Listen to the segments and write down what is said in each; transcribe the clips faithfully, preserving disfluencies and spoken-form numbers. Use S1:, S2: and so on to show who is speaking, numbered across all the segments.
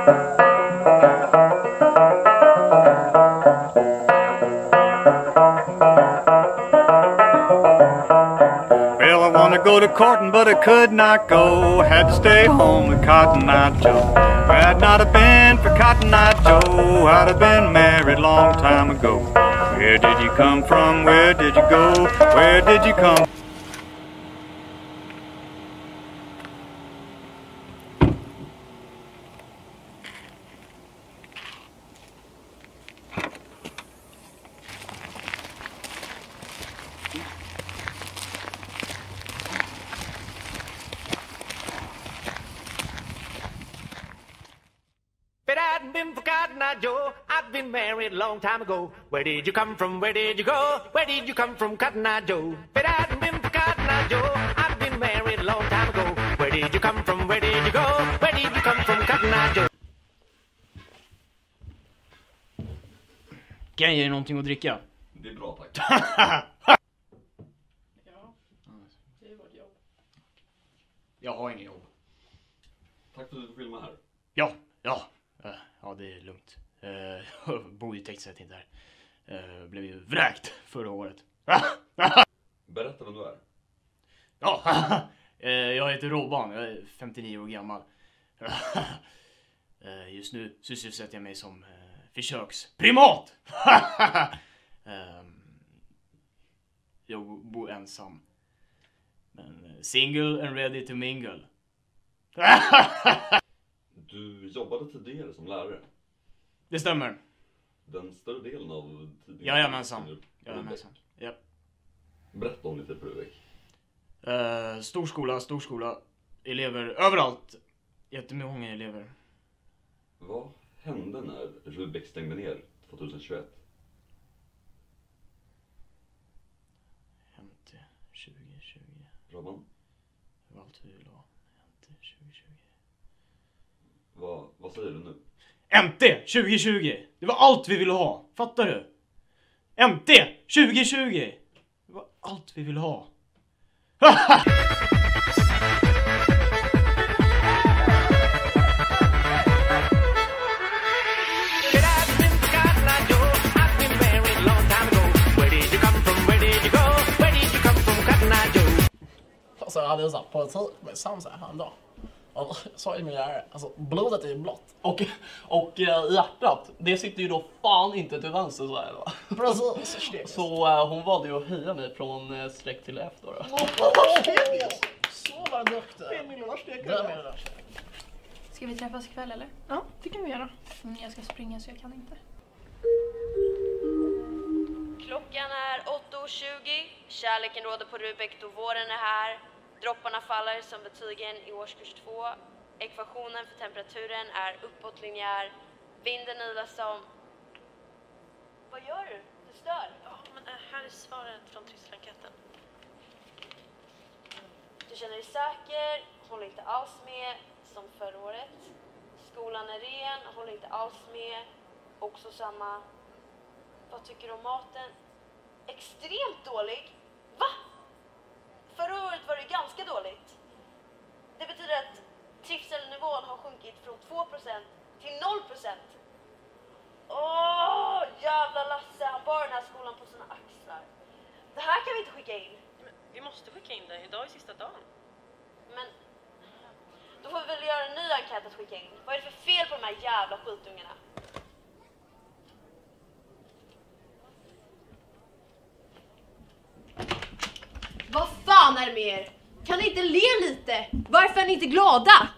S1: Well, I wanna go to courting, but I could not go. Had to stay home with Cotton Eye Joe. Had not have been for Cotton Eye Joe, I'd have been married long time ago. Where did you come from? Where did you go? Where did you come?
S2: But I've been for Cotton Eye Joe, I've been married a long time ago. Where did you come from? Where did you go? Where did you come from, Cotton Eye Joe? But I've been for Cotton Eye Joe, I've been married a long time ago. Where did you come from? Where did you go? Where did you come from, Cotton Eye Joe?
S3: Kan jag ge dig någonting att dricka?
S4: Det är bra, tack.
S3: Ja, det är vårt jobb. Jag har ingen jobb.
S4: Tack för att du filmar här.
S3: Ja, ja. Ja, det är lugnt. Jag bor ju tekniskt sett inte här. Jag blev ju vräkt förra året.
S4: Berätta vem du är.
S3: Ja, jag heter Robban. Jag är femtionio år gammal. Just nu sysselsätter jag mig som försöksprimat. Jag bor ensam. Men single and ready to mingle.
S4: Du jobbade tidigare som lärare.
S3: Det stämmer.
S4: Den större delen av tiden.
S3: Jajamensan. Jajamensan. Ja.
S4: Berätta om lite på Rubik.
S3: Uh, stor skola, stor skola. Elever överallt. Jättemånga elever.
S4: Vad hände när Rubik stängde ner tjugohundratjugoett?
S3: femtio, tjugo, tjugo.
S4: Robban?
S3: Det var allt vi ville ha. femtio, tjugo, tjugo.
S4: Vad, vad säger du nu?
S3: M T tjugo tjugo. Det var allt vi ville ha. Fattar du? M T tjugo tjugo. Det var allt vi ville ha.
S5: Så jag hade en sån här politik med Samsa häromdagen. Och jag sa ju min lärare, alltså blodet är ju blått. Och, och äh, hjärtat, det sitter ju då fan inte till vänster så här då. Precis. Så äh, hon valde ju att höja mig från äh, streck till F då. då. Så var det duktig. Det är min lilla stekare.
S6: Ska vi träffas ikväll eller?
S5: Ja, det kan vi göra.
S6: Mm, jag ska springa så jag kan inte.
S7: Klockan är åtta tjugo. Kärleken råder på Rubik då våren är här. Dropparna faller som betygen i årskurs två. Ekvationen för temperaturen är uppåtlinjär. Vinden ylar som... Vad gör du? Du stör.
S8: Ja, men här är svaret från trissblanketten.
S7: Du känner dig säker. Håller inte alls med som förra året. Skolan är ren. Håller inte alls med. Också samma. Vad tycker du om maten? Extremt dålig. Va? Förra året var det ganska dåligt. Det betyder att trivselnivån har sjunkit från två procent till noll procent. Åh, jävla Lasse. Han bar den här skolan på sina axlar. Det här kan vi inte skicka in.
S8: Men vi måste skicka in det. Idag är sista dagen.
S7: Men då får vi väl göra en ny enkät att skicka in. Vad är det för fel på de här jävla skitungarna?
S9: Vad fan är det med er? Kan ni inte le lite? Varför är ni inte glada?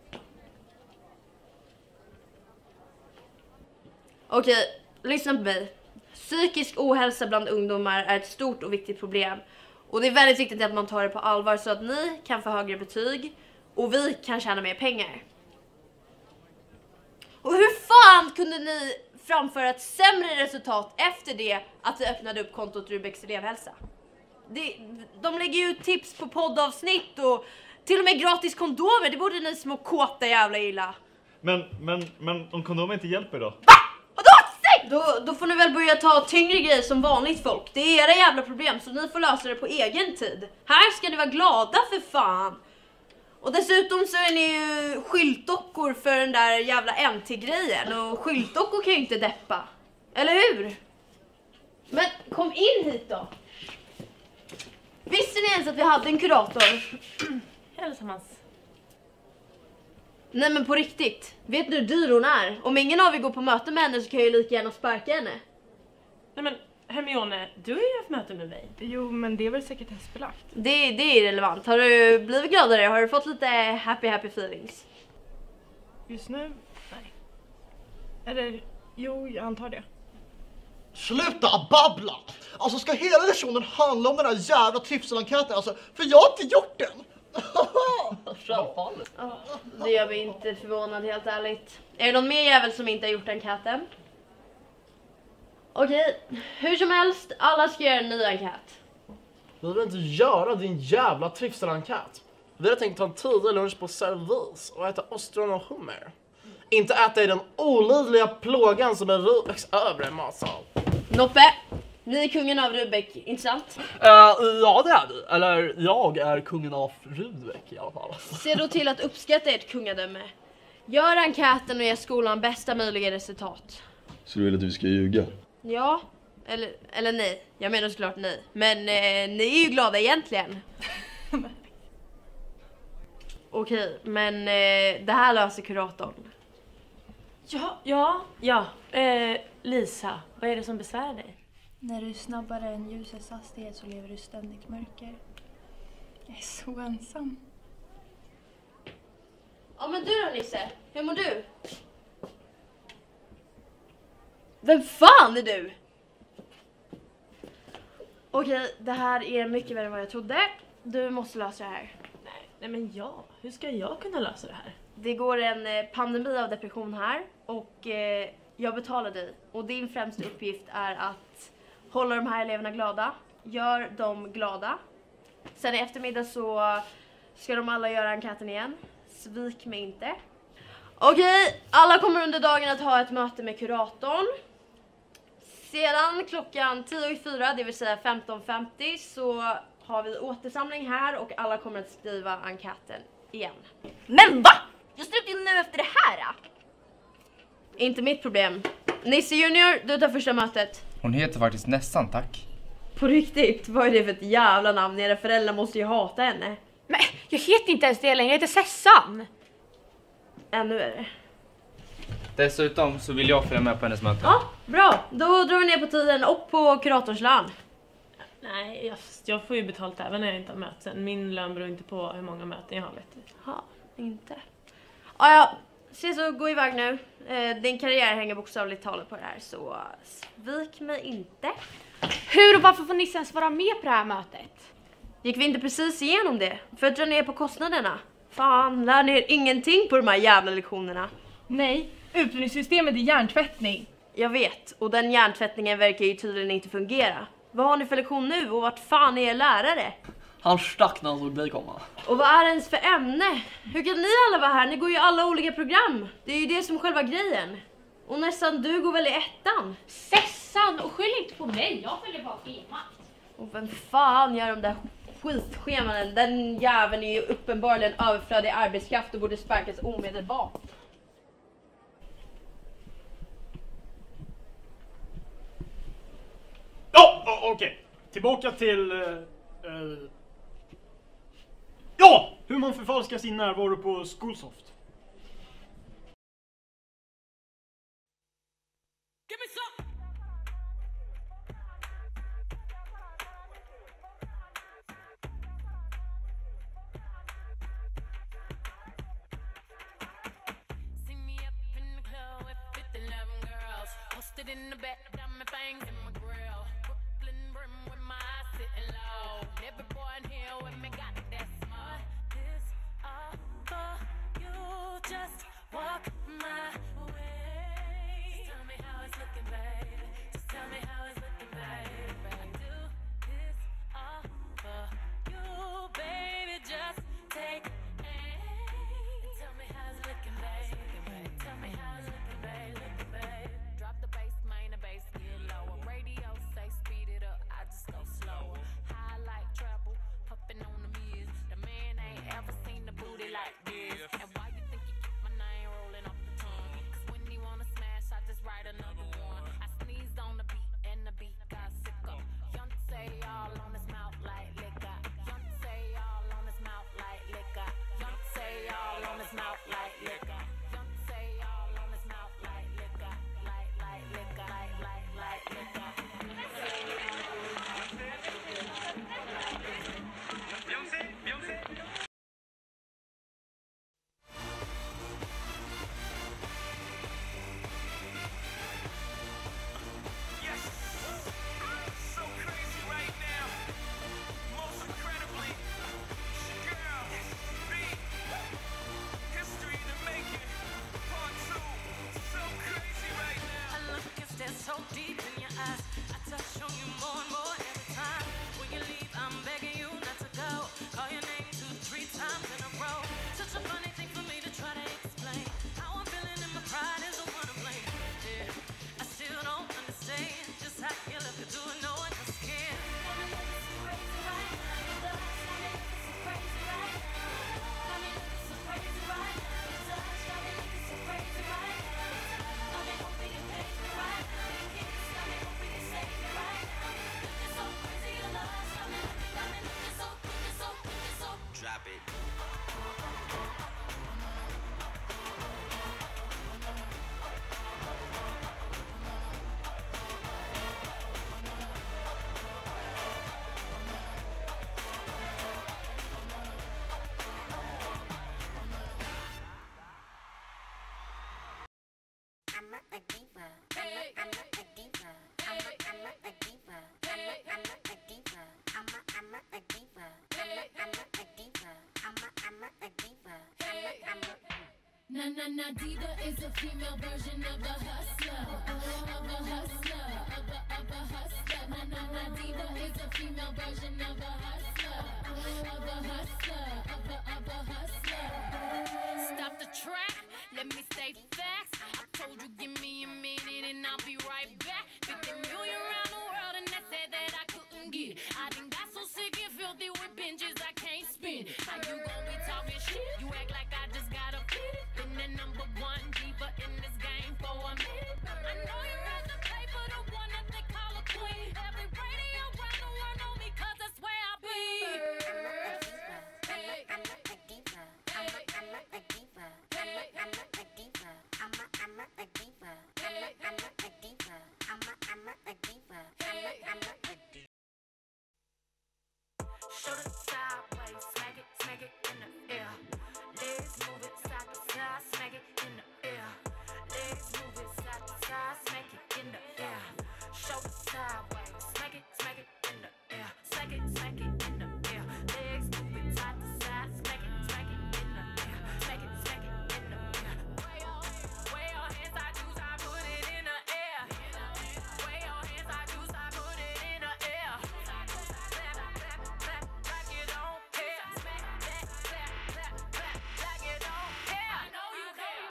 S9: Okej, lyssna på mig. Psykisk ohälsa bland ungdomar är ett stort och viktigt problem. Och det är väldigt viktigt att man tar det på allvar så att ni kan få högre betyg och vi kan tjäna mer pengar. Och hur fan kunde ni framföra ett sämre resultat efter det att vi öppnade upp kontot Rubiks elevhälsa? Det, de lägger ju ut tips på poddavsnitt och till och med gratis kondomer. Det borde ni små kåta jävla illa.
S10: Men, men, men om kondomer inte hjälper då?
S9: Va? Vadå? Då, då får ni väl börja ta tyngre grejer som vanligt folk. Det är era jävla problem så ni får lösa det på egen tid. Här ska ni vara glada för fan. Och dessutom så är ni ju skyltdockor för den där jävla M T-grejen. Och skyltdockor kan ju inte deppa. Eller hur? Men kom in hit då. Visste ni ens att vi hade en kurator?
S8: Hälsamans.
S9: Nej men på riktigt. Vet du hur dyr hon är? Om ingen av er går på möte med henne så kan jag ju lika gärna sparka henne.
S8: Nej men Hermione, du har ju haft möte med mig.
S6: Jo, men det är väl sekretessbelagt.
S9: Det, det är irrelevant. Har du blivit gladare? Har du fått lite happy happy feelings?
S6: Just nu? Nej. Eller, jo, jag antar det.
S5: Sluta babbla! Alltså ska hela lektionen handla om den här jävla trivselenkäten? Alltså, för jag har inte gjort den! Självfallet.
S9: Ja, det gör vi inte förvånad helt ärligt. Är det någon mer jävel som inte har gjort enkäten? Okej, hur som helst, alla ska göra en ny enkät.
S5: Vi vill inte göra din jävla trivselenkät. Vi har tänkt ta en tidig lunch på servis och äta ostron och hummer. Inte äta i den olidliga plågan som är Rubeks övre matsal.
S9: Noppe, ni är kungen av Rubek, inte sant?
S5: Uh, ja det är vi. Eller jag är kungen av Rubek i alla fall.
S9: Se då till att uppskatta ert kungadöme. Gör enkäten och ge skolan bästa möjliga resultat.
S11: Så du vill att vi ska ljuga?
S9: Ja, eller, eller nej. Jag menar såklart nej. Men eh, ni är ju glada egentligen. Okej, men eh, det här löser kuratorn.
S8: Ja, ja, ja. Eh, Lisa, vad är det som besvärar dig?
S6: När du är snabbare än ljusets hastighet så lever du ständigt mörker. Jag är så ensam.
S9: Ja men du då Nisse, hur mår du? Vem fan är du? Okej, det här är mycket värre än vad jag trodde. Du måste lösa det här.
S8: Nej, nej men ja, hur ska jag kunna lösa det här?
S9: Det går en eh, pandemi av depression här och eh, jag betalar dig. Och din främsta uppgift är att hålla de här eleverna glada. Gör dem glada. Sen i eftermiddag så ska de alla göra enkäten igen. Svik mig inte. Okej, alla kommer under dagen att ha ett möte med kuratorn. Sedan klockan tio i fyra, det vill säga femton femtio, så har vi återsamling här och alla kommer att skriva enkäten igen.
S12: Men va? Jag slutar ju nu efter det här.
S9: Inte mitt problem. Nisse Junior, du tar första mötet.
S13: Hon heter faktiskt nästan, tack.
S9: På riktigt, vad är det för ett jävla namn? Era föräldrar måste ju hata henne.
S12: Men jag heter inte ens det längre, jag heter Sessan.
S9: Ännu är det.
S13: Dessutom så vill jag följa med på hennes möte.
S9: Ja, bra. Då drar vi ner på tiden och på kuratorns lön.
S8: Nej, jag, jag får ju betalt även när jag inte har möten. Min lön beror inte på hur många möten jag har, vet du.
S9: Ja, inte. Ja, ja. Se så, gå iväg nu. Eh, din karriär hänger bokstavligt talat på det här, så svik mig inte.
S12: Hur och varför får Nisse ens vara med på det här mötet?
S9: Gick vi inte precis igenom det? För att dra ner på kostnaderna. Fan, lär ni er ingenting på de här jävla lektionerna?
S6: Nej, utbildningssystemet är hjärntvättning.
S9: Jag vet, och den hjärntvättningen verkar ju tydligen inte fungera. Vad har ni för lektion nu och vart fan är er lärare?
S5: Han stack när han såg dig komma.
S9: Och vad är det ens för ämne? Hur kan ni alla vara här? Ni går ju alla olika program. Det är ju det som är själva grejen. Och nästan du går väl i ettan?
S12: Sessan, och skyll inte på mig, jag följer bara schemat.
S9: Och vem fan gör de där skitscheman? Den jäveln är ju uppenbarligen överflödig arbetskraft och borde sparkas omedelbart.
S3: Ja, oh, okej. Okay. Tillbaka till... Uh, uh, ja! Hur man förfalskar sin närvaro på Schoolsoft.
S14: In the back, diamond fangs in my grill. Brooklyn brim with my eyes sitting low. Every boy in here with me got that smart. This all for you. Just walk my way. Just tell me how it's looking, baby. Just tell me how it's looking, baby. I do this all for you, baby. Just take aim. Tell me how it's looking, baby. Tell me how it's looking, baby. Looking, baby. Drop the bass, main the bass, get lower. Radio say speed it up, I just go slower. Highlight treble, puffin' on the mirrors. The man ain't ever seen the booty like Na na na diva is a female version of a hustler, of a hustler, of a of a hustler. Na na na diva is a female version of a hustler, of a hustler, of a of a hustler. Stop the track, let me say facts. I told you give me a minute and I'll be right back. Fifty million around the world and they said that I couldn't get. I done got so sick and filthy with binges I can't spin. How you gon' be talking shit? You act like I just got a fit. Been the number one diva in this game for a minute. I know you have to pay for the one that they call a queen. Every radio around the world know me 'cause that's where I be. Hey, I'm not a diva. I'm not, I'm not a diva. Hey, I'm not a diva. I'm not, I'm not a diva. Hey, I'm not a diva. I'm not, I'm not a diva. Hey, I'm not a diva. Show it sideways, smack it, smack it in the air. Legs move it side to side, smack it in the air. Legs move it side to side, smack it in the air. Show it sideways, smack it, smack it in the air. Smack it, smack it in the air. Legs move it side to side, smack it, smack it in the air. Smack it, smack it in the air. Way your way your hands, I choose, I put it in the air. Way your hands, I choose, I put it in the air. Clap, clap, clap, like you don't care. Clap, clap, clap, clap, like you don't care. I know you care.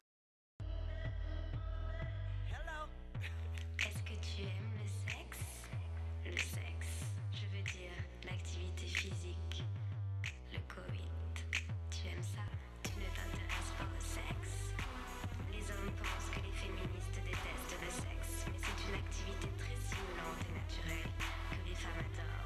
S11: Est-ce que tu aimes le sexe? Le sexe, je veux dire l'activité physique, le coït. Tu aimes ça? Tu ne t'intéresses pas au sexe? Les hommes pensent que les féministes détestent le sexe, mais c'est une activité très stimulante et naturelle que les femmes adorent.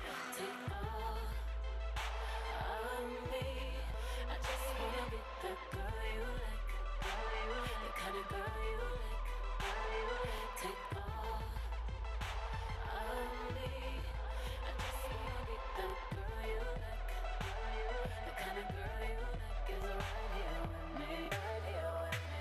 S14: I just wanna be the girl you like, the kind of girl you like. Take all of me. I just wanna be the girl you like, the kind of girl you like is right here with me, right here with me.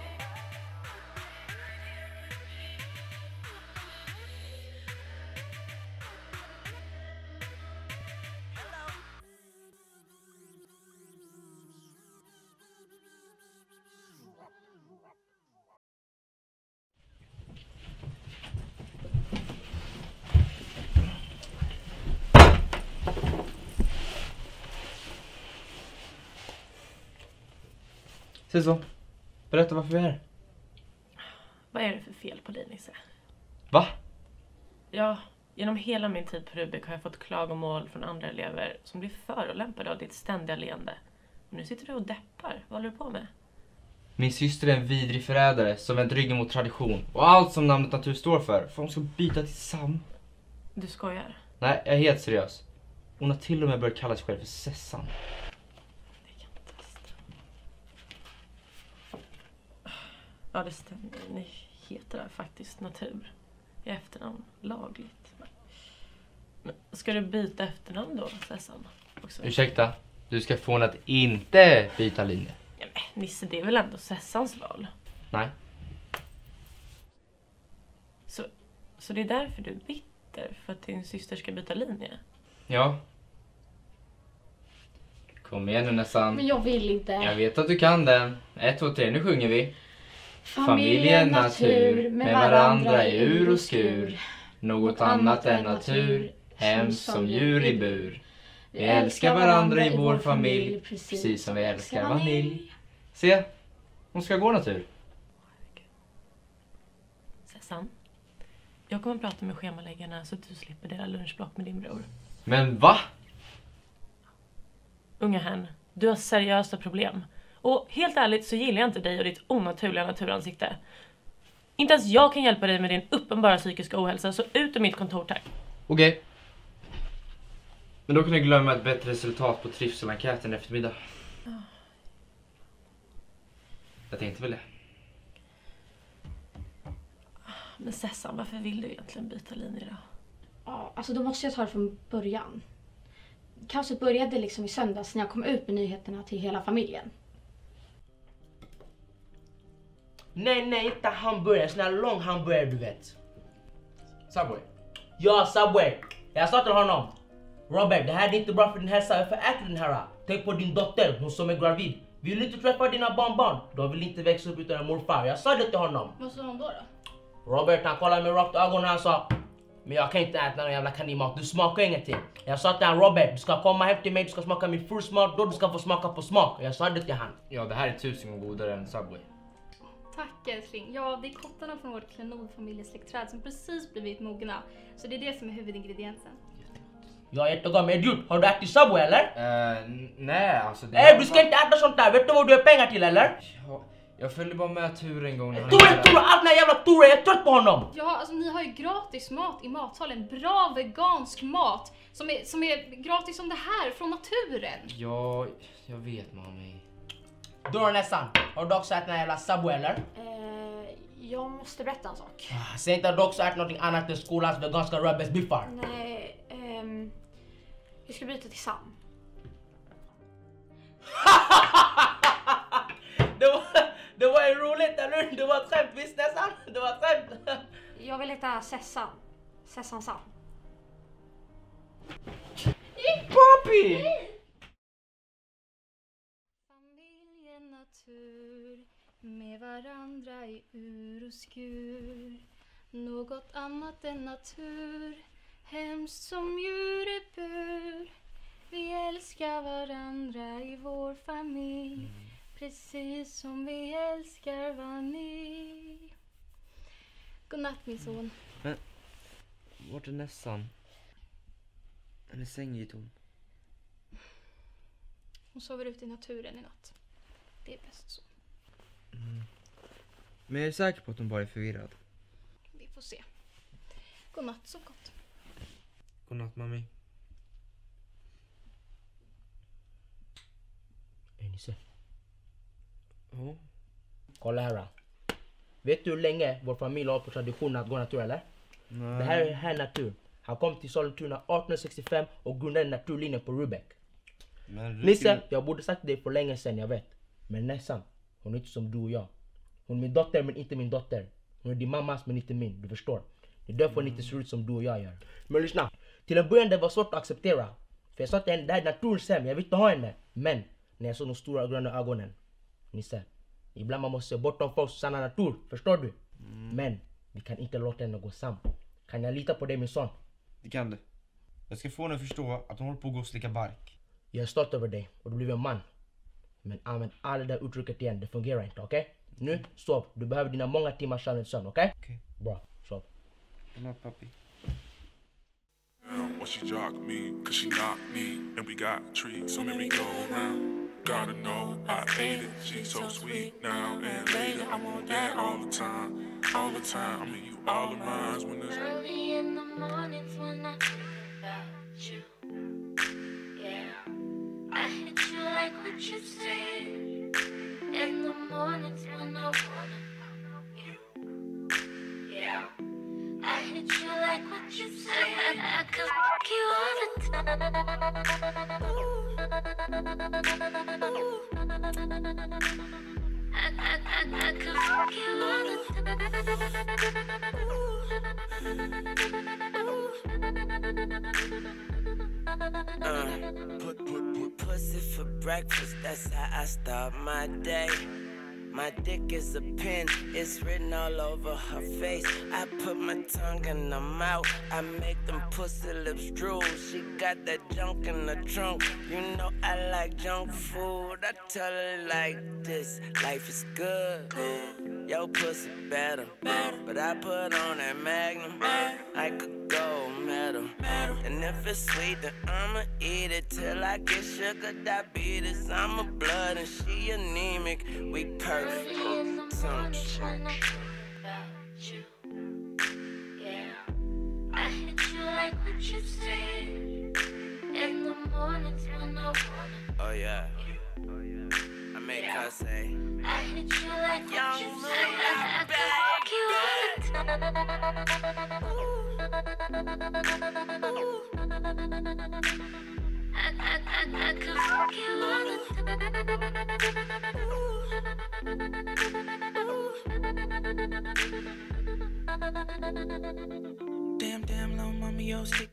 S13: Så, berätta varför vi är här.
S8: Vad är det för fel på dig, Nisse?
S13: Va?
S8: Ja, genom hela min tid på Rubik har jag fått klagomål från andra elever som blir förolämpade av ditt ständiga leende. Och nu sitter du och deppar. Vad håller du på med?
S13: Min syster är en vidrig förrädare som vänt ryggen mot tradition. Och allt som namnet natur står för. För hon ska byta till Sam.
S8: Du skojar?
S13: Nej, jag är helt seriös. Hon har till och med börjat kalla sig själv för Sessan.
S8: Ja, det stämmer. Ni heter faktiskt natur. I efternamn. Lagligt. Men ska du byta efternamn då, Sessan? Också?
S13: Ursäkta, du ska få hon att inte byta linje.
S8: Ja, men Nisse, det är väl ändå Sessans val?
S13: Nej.
S8: Så, så det är därför du är bitter? För att din syster ska byta linje?
S13: Ja. Kom igen nu nästan.
S12: Men jag vill inte.
S13: Jag vet att du kan den. Ett, två, tre, nu sjunger vi.
S12: Familjen, natur, med varandra i ur och skur.
S13: Något annat än natur, hemskt som djur i bur. Vi älskar varandra i vår familj, precis som vi älskar vanilj. Se, hon ska gå natur.
S8: Sessan, jag kommer att prata med schemaläggarna så att du slipper dela lunchblock med din bror.
S13: Men va?
S8: Unga herrn, du har seriösa problem. Och helt ärligt så gillar jag inte dig och ditt onaturliga naturansikte. Inte ens jag kan hjälpa dig med din uppenbara psykiska ohälsa, så ut ur mitt kontor, tack.
S13: Okej. Okay. Men då kan du glömma ett bättre resultat på trivselenkäten i eftermiddag.
S8: Oh.
S13: Jag tänkte väl det.
S8: Men Sessan, varför vill du egentligen byta linje då?
S12: Ja, alltså då måste jag ta det från början. Kaoset började liksom i söndags när jag kom ut med nyheterna till hela familjen.
S15: Nej, nej, inte hamburgare. Sån här lång hamburgare, du vet.
S13: Subway?
S15: Ja, Subway. Jag sa till honom. Robert, det här är inte bra för din hälsa. Varför äter du den här? Tänk på din dotter, hon som är gravid. Vill du inte träffa dina barnbarn? De vill inte växa upp utan en morfar. Jag sa det till honom.
S12: Vad sa han då då?
S15: Robert, han kollade mig rakt i ögonen och han sa, men jag kan inte äta någon jävla kaninmat, du smakar ingenting. Jag sa till han, Robert, du ska komma hem till mig, du ska smaka min frusmat, då du ska få smaka på smak. Jag sa det till han.
S13: Ja, det här är tusen gånger godare än Subway.
S16: Tack älskling. Ja, det är kottarna från vårt klenodfamiljesläktträd som precis blivit mogna. Så det är det som är huvudingrediensen.
S15: Jag är jättegod, men idiot, har du ätit Subway eller?
S13: Uh, nej, alltså det...
S15: Nej, du ska inte äta sånt där, vet du vad du har pengar till eller?
S13: Ja, jag följde bara med Ture en gång.
S15: Ture, Ture, allt den här jävla Ture, jag är trött på honom!
S16: Ja, alltså ni har ju gratis mat i matsalen. Bra vegansk mat. Som är, som är gratis som det här, från naturen.
S13: Ja, jag vet mami.
S15: Då nästan, har du också ätit den här jävla Subway eller?
S17: Eh, jag måste berätta en sak.
S15: Säg inte att du också ätit något annat än skolans veganska rödbetsbiffar.
S17: Nej, ehm... jag ska byta till Sam.
S15: det, var, det var ju roligt, eller hur? Det var ett skämt, visst nästan? Det var ett skämt.
S17: Jag vill heta Sessan. Sessan Sam.
S13: Papi!
S16: Familjen natur, med varandra i ur och skur. Något annat än natur, hemskt som djur i bur. Vi älskar varandra i vår familj, precis som vi älskar vanilj. Godnatt min son.
S13: Men, vart är nässan? Hennes säng är ju tom.
S16: Hon sover ute i naturen i natt. Det är bäst så.
S13: Mm. Men jag är säker på att hon bara är förvirrad.
S16: Vi får se. Godnatt, så gott.
S13: Godnatt mami.
S15: Enise.
S13: Ja.
S15: Kolla här då. Vet du hur länge vår familj har på traditionen att gå natur eller?
S13: Nej.
S15: Det här är här natur. Han kom till Sollentuna arton sextiofem och grundade naturlinjen på Rubek.
S13: Men
S15: Nisse, jag borde sagt det för länge sedan, jag vet. Men nästan, hon är inte som du och jag. Hon är min dotter men inte min dotter. Hon är din mammas men inte min, du förstår. Det är därför hon inte ser ut som du och jag gör. Men lyssna, till en början det var svårt att acceptera. För jag sa till henne, det här är naturens hem, jag vill inte ha henne. Men, när jag såg de stora gröna ögonen. Nisse, ibland man måste se bortom folks sanna natur, förstår du? Mm. Men, vi kan inte låta henne gå sam. Kan jag lita på dig min son?
S13: Det kan du. Jag ska få henne att förstå att hon håller på att gå och slicka bark.
S15: Jag är stolt över dig och du blir en man. Men använd aldrig det där uttrycket igen, det fungerar inte, okej? Okay? Nu, sov. Du behöver dina många timmars sömn, okej? Okay?
S13: Okej.
S15: Okay. Bra, sov.
S13: Godnatt pappi.
S18: Well, she jogged me, cause she knocked me, and we got treats, so maybe go around. Gotta know I ate it, she's so sweet now and later. I want that all the time, all the time. I mean, you all of mine when there's
S11: early in the mornings when I think about you. Yeah, I hit you like what you said. In the mornings when I wanna know you. Yeah, I hit you like what you said. I could fuck you all the time. I, I, I, I could fuck you all the time.
S19: Uh, put, put, put pussy for breakfast, that's how I start my day. My dick is a pen, it's written all over her face. I put my tongue in her mouth, I make them pussy lips drool. She got that junk in the trunk, you know I like junk food. I tell her like this, life is good. Yo pussy better, but I put on that Magnum. I could go metal, and if it's sweet then I'ma eat it till I get sugar diabetes. I'm a blood and she anemic, we perfect. Don't you?
S11: Yeah, I hit you like what you said. In the mornings when I wanna.
S19: Oh yeah, I make her say.
S11: I hit you like what you said. I could fuck you all the time. I, I, I, I could fuck you all the time.
S19: Damn, damn, little mama, yo, stick.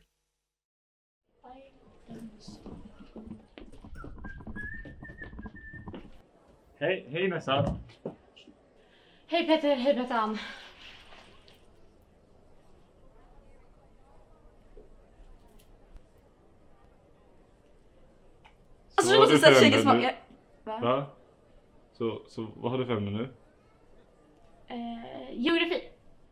S10: Hej, hej Nessa.
S12: Hej Peter, hej Bettan.
S9: Alltså du måste säga tjejer som
S10: nu?
S9: Va?
S10: Va? Så, så vad har du för ämne nu?
S12: Eh, geografi.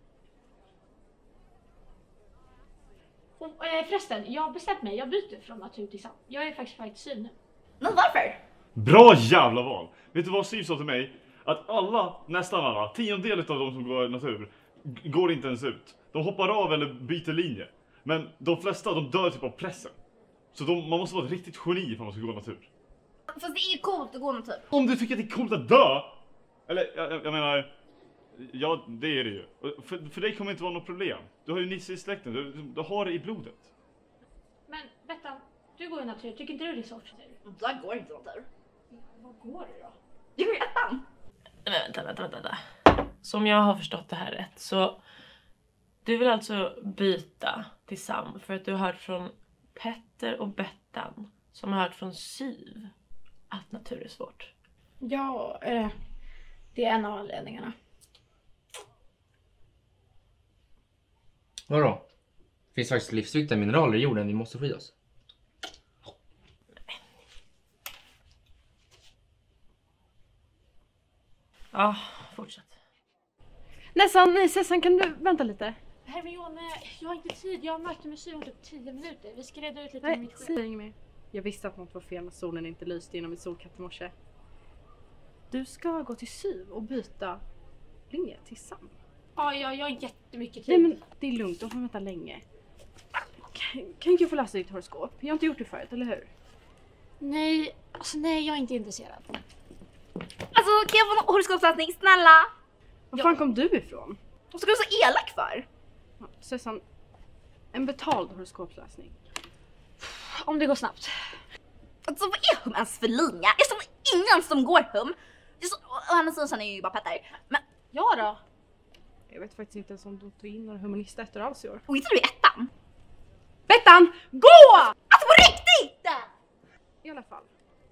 S12: Och, eh, förresten, jag har bestämt mig. Jag byter från natur till sam. Jag är faktiskt faktiskt syn nu.
S9: Men varför?
S10: Bra jävla val! Vet du vad Siv sa till mig? Att alla, nästan alla, tiondelet av de som går natur g- går inte ens ut. De hoppar av eller byter linje. Men de flesta, de dör typ av pressen. Så de, man måste vara ett riktigt geni för att man ska gå natur.
S9: Fast det är coolt att gå natur.
S10: Om du tycker att det är coolt att dö! Eller, jag, jag menar... Ja, det är det ju. Och För, för dig kommer det inte vara något problem. Du har ju Nisse i släkten, du, du, du har det i blodet.
S12: Men Bettan, du går i natur. Tycker inte du det är svårt?
S9: Där går inte natur.
S12: Vad går det då?
S9: Jag går i ettan.
S8: Men vänta, vänta, vänta, vänta. Som jag har förstått det här rätt så... Du vill alltså byta till Sam för att du har hört från Petter och Bettan som har hört från Siv att natur är svårt.
S12: Ja, eh, det är en av anledningarna.
S13: Vadå? Det finns faktiskt livsviktiga mineraler i jorden, vi måste skydda oss.
S8: Ja, fortsätt.
S20: Nästan, nej, Sessan, kan du vänta lite?
S12: Hermione, jag har inte tid. Jag har möte med syr om typ tio minuter. Vi ska reda ut lite
S20: Nej,
S12: om mitt
S20: säg inget mer. Jag visste att något var fel när solen inte lyste genom ett solkatt i morse. Du ska gå till syv och byta linje till Sam.
S12: Ja, ja, jag har jättemycket tid.
S20: Nej, men det är lugnt, de får vänta länge. Kan, kan inte jag få läsa ditt horoskop? Jag har inte gjort det förut, eller hur?
S12: Nej, alltså nej, jag är inte intresserad.
S9: Alltså kan jag få någon horoskopsläsning? Snälla!
S20: Var fan kom du ifrån?
S9: Vad ska du vara så elak för?
S20: Ja, Sessan, en betald horoskopsläsning.
S12: Om det går snabbt.
S9: Alltså vad är hum ens för linje? Jag som ingen som går hum. Jag så, och hennes sidan är ju bara Petter. Men
S12: ja då?
S20: Jag vet faktiskt inte ens om de tog in några humanistettor alls i år.
S9: Och inte du i ettan?
S20: Bettan, gå!
S9: Alltså på riktigt!
S20: I alla fall.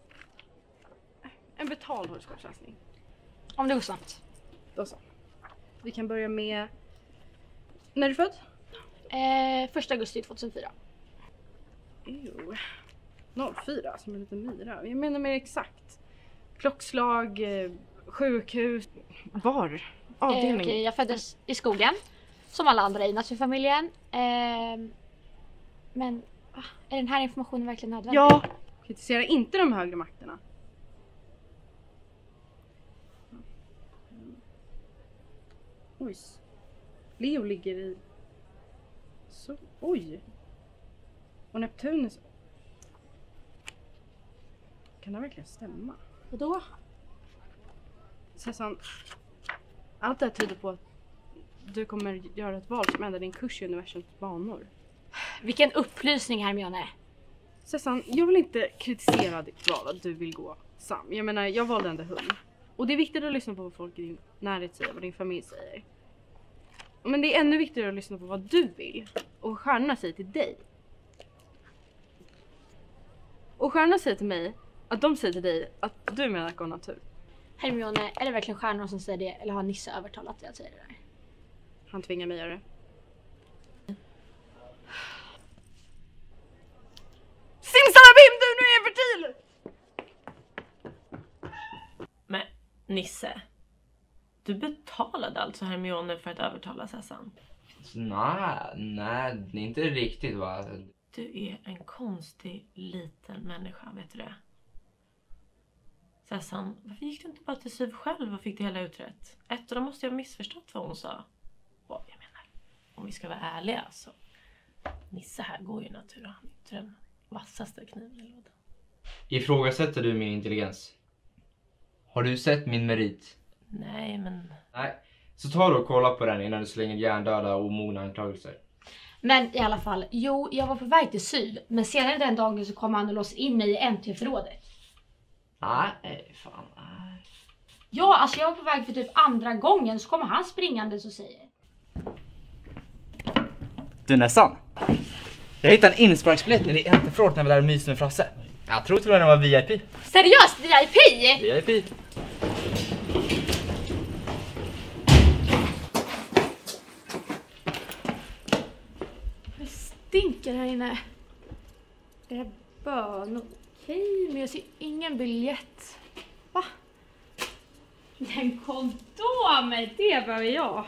S20: En betald horoskopsläsning.
S12: Om det går snabbt.
S20: Då så. Vi kan börja med... När är du född?
S12: Eh, första augusti tjugohundrafyra.
S20: Jo. noll fyra som en liten myra. Jag menar mer exakt. Klockslag, eh, sjukhus, var? Avdelning.
S12: Eh, Okej, jag föddes i skogen. Som alla andra i naturfamiljen. Eh, men va? Är den här informationen verkligen nödvändig?
S20: Ja, kritisera inte de högre makterna. Oj. Leo ligger i... Så, oj. Och Neptunus... Kan det verkligen stämma?
S12: Vadå?
S20: Sessan, allt det här tyder på att du kommer göra ett val som ändrar din kurs i universums banor.
S12: Vilken upplysning, Hermione.
S20: Sessan, jag vill inte kritisera ditt val att du vill gå Sam. Jag menar, jag valde ändå hund. Och det är viktigt att lyssna på vad folk i din närhet säger, vad din familj säger. Men det är ännu viktigare att lyssna på vad du vill. Och stjärnorna säger till dig. Och stjärnorna säger till mig att de säger till dig att du menar att gå natur.
S12: Hermione, är det verkligen stjärnorna som säger det? Eller har Nisse övertalat dig att säga det där?
S20: Han tvingar mig göra det. Simsalabim, du nu är fertil!
S8: Men Nisse, du betalade alltså Hermione för att övertala Sessan?
S13: Nej, nej, det är inte riktigt va.
S8: Du är en konstig liten människa, vet du det? Sessan, varför gick du inte bara till Siv själv och fick det hela utrett? Ett, och då måste jag ha missförstått vad hon sa. Och jag menar, om vi ska vara ärliga så... Nisse här går ju natur, han är inte den vassaste kniven i lådan.
S13: Ifrågasätter du min intelligens? Har du sett min merit?
S8: Nej, men...
S13: Nej, så ta då och kolla på den innan du slänger hjärndöda och omogna anklagelser.
S12: Men i alla fall, jo, jag var på väg till Syl. Men senare den dagen så kom han och låste in mig i N T-förrådet.
S13: Nej, fan. Nej.
S12: Ja, alltså jag var på väg för typ andra gången så kommer han springande och säger:
S13: Du Nessan. Jag hittade en insparksbiljett i Entefråd när vi där myste med Frasse. Jag tror till och med den var V I P.
S12: Seriöst, V I P?
S13: V I P.
S12: Det stinker här inne. Är det bön? Okej, men jag ser ingen biljett. Va? En kondom, det behöver jag.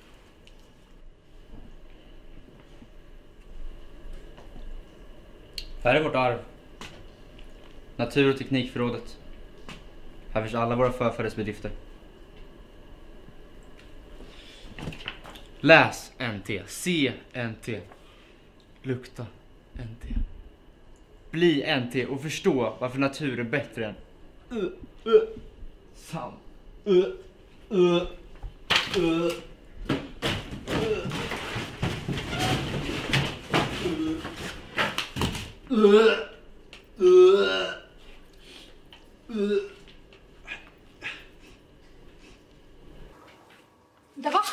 S13: Här är vårt arv. Natur- och teknikförrådet. Här finns alla våra förfäders bedrifter. Läs N T, se N T, lukta N T. Bli N T och förstå varför natur är bättre än uh, uh, sam. Uh, uh, uh, uh. Uh, uh, uh.
S12: Det var.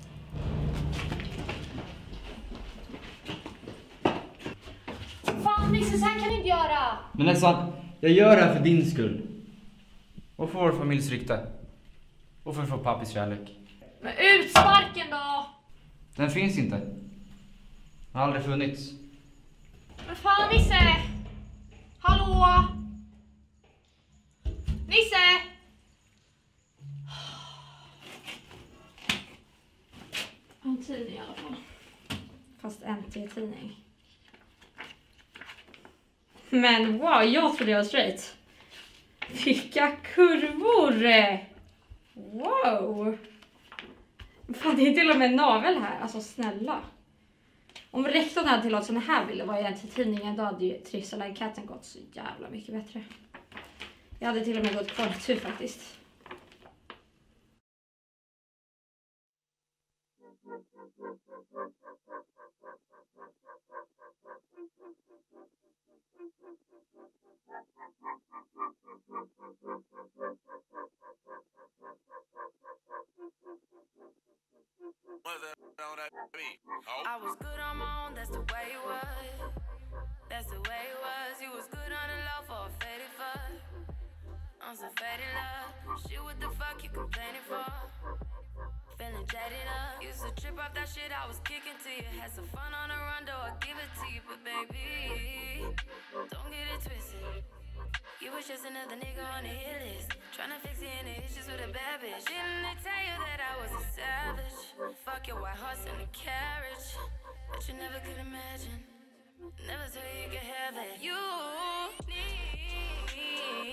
S12: Fan Nisse, så här kan du inte göra.
S13: Men nästan, jag gör det här för din skull. Och för vår familjs rykte. Och för att få pappis kärlek.
S12: Men utsparken då?
S13: Den finns inte. Den har aldrig funnits.
S12: Men fan Nisse! Hallå? Nisse! En tidning i alla fall. Fast N T-tidning. Men wow, jag trodde jag var straight. Vilka kurvor! Wow! Fan, det är till och med en navel här. Alltså snälla. Om rektorn hade tillåtit såna här bilder var jag till tidningen, då hade ju Trissa Like Katten gått så jävla mycket bättre. Jag hade till och med gått kvar natur faktiskt.
S11: I was good on my own, that's the way it was. That's the way it was. You was good on the low for a faded fuck. On some faded love. Shit, what the fuck you complaining for? Feeling jaded up. Used to trip off that shit I was kicking to you. Had some fun on the run, though I give it to you. But baby, don't get it twisted. You was just another nigga on the hit list. Tryna fix any issues with a bad bitch. Didn't they tell you that I was a savage? Fuck your white horse and a carriage. But you never could imagine. Never thought you could have it. You need me.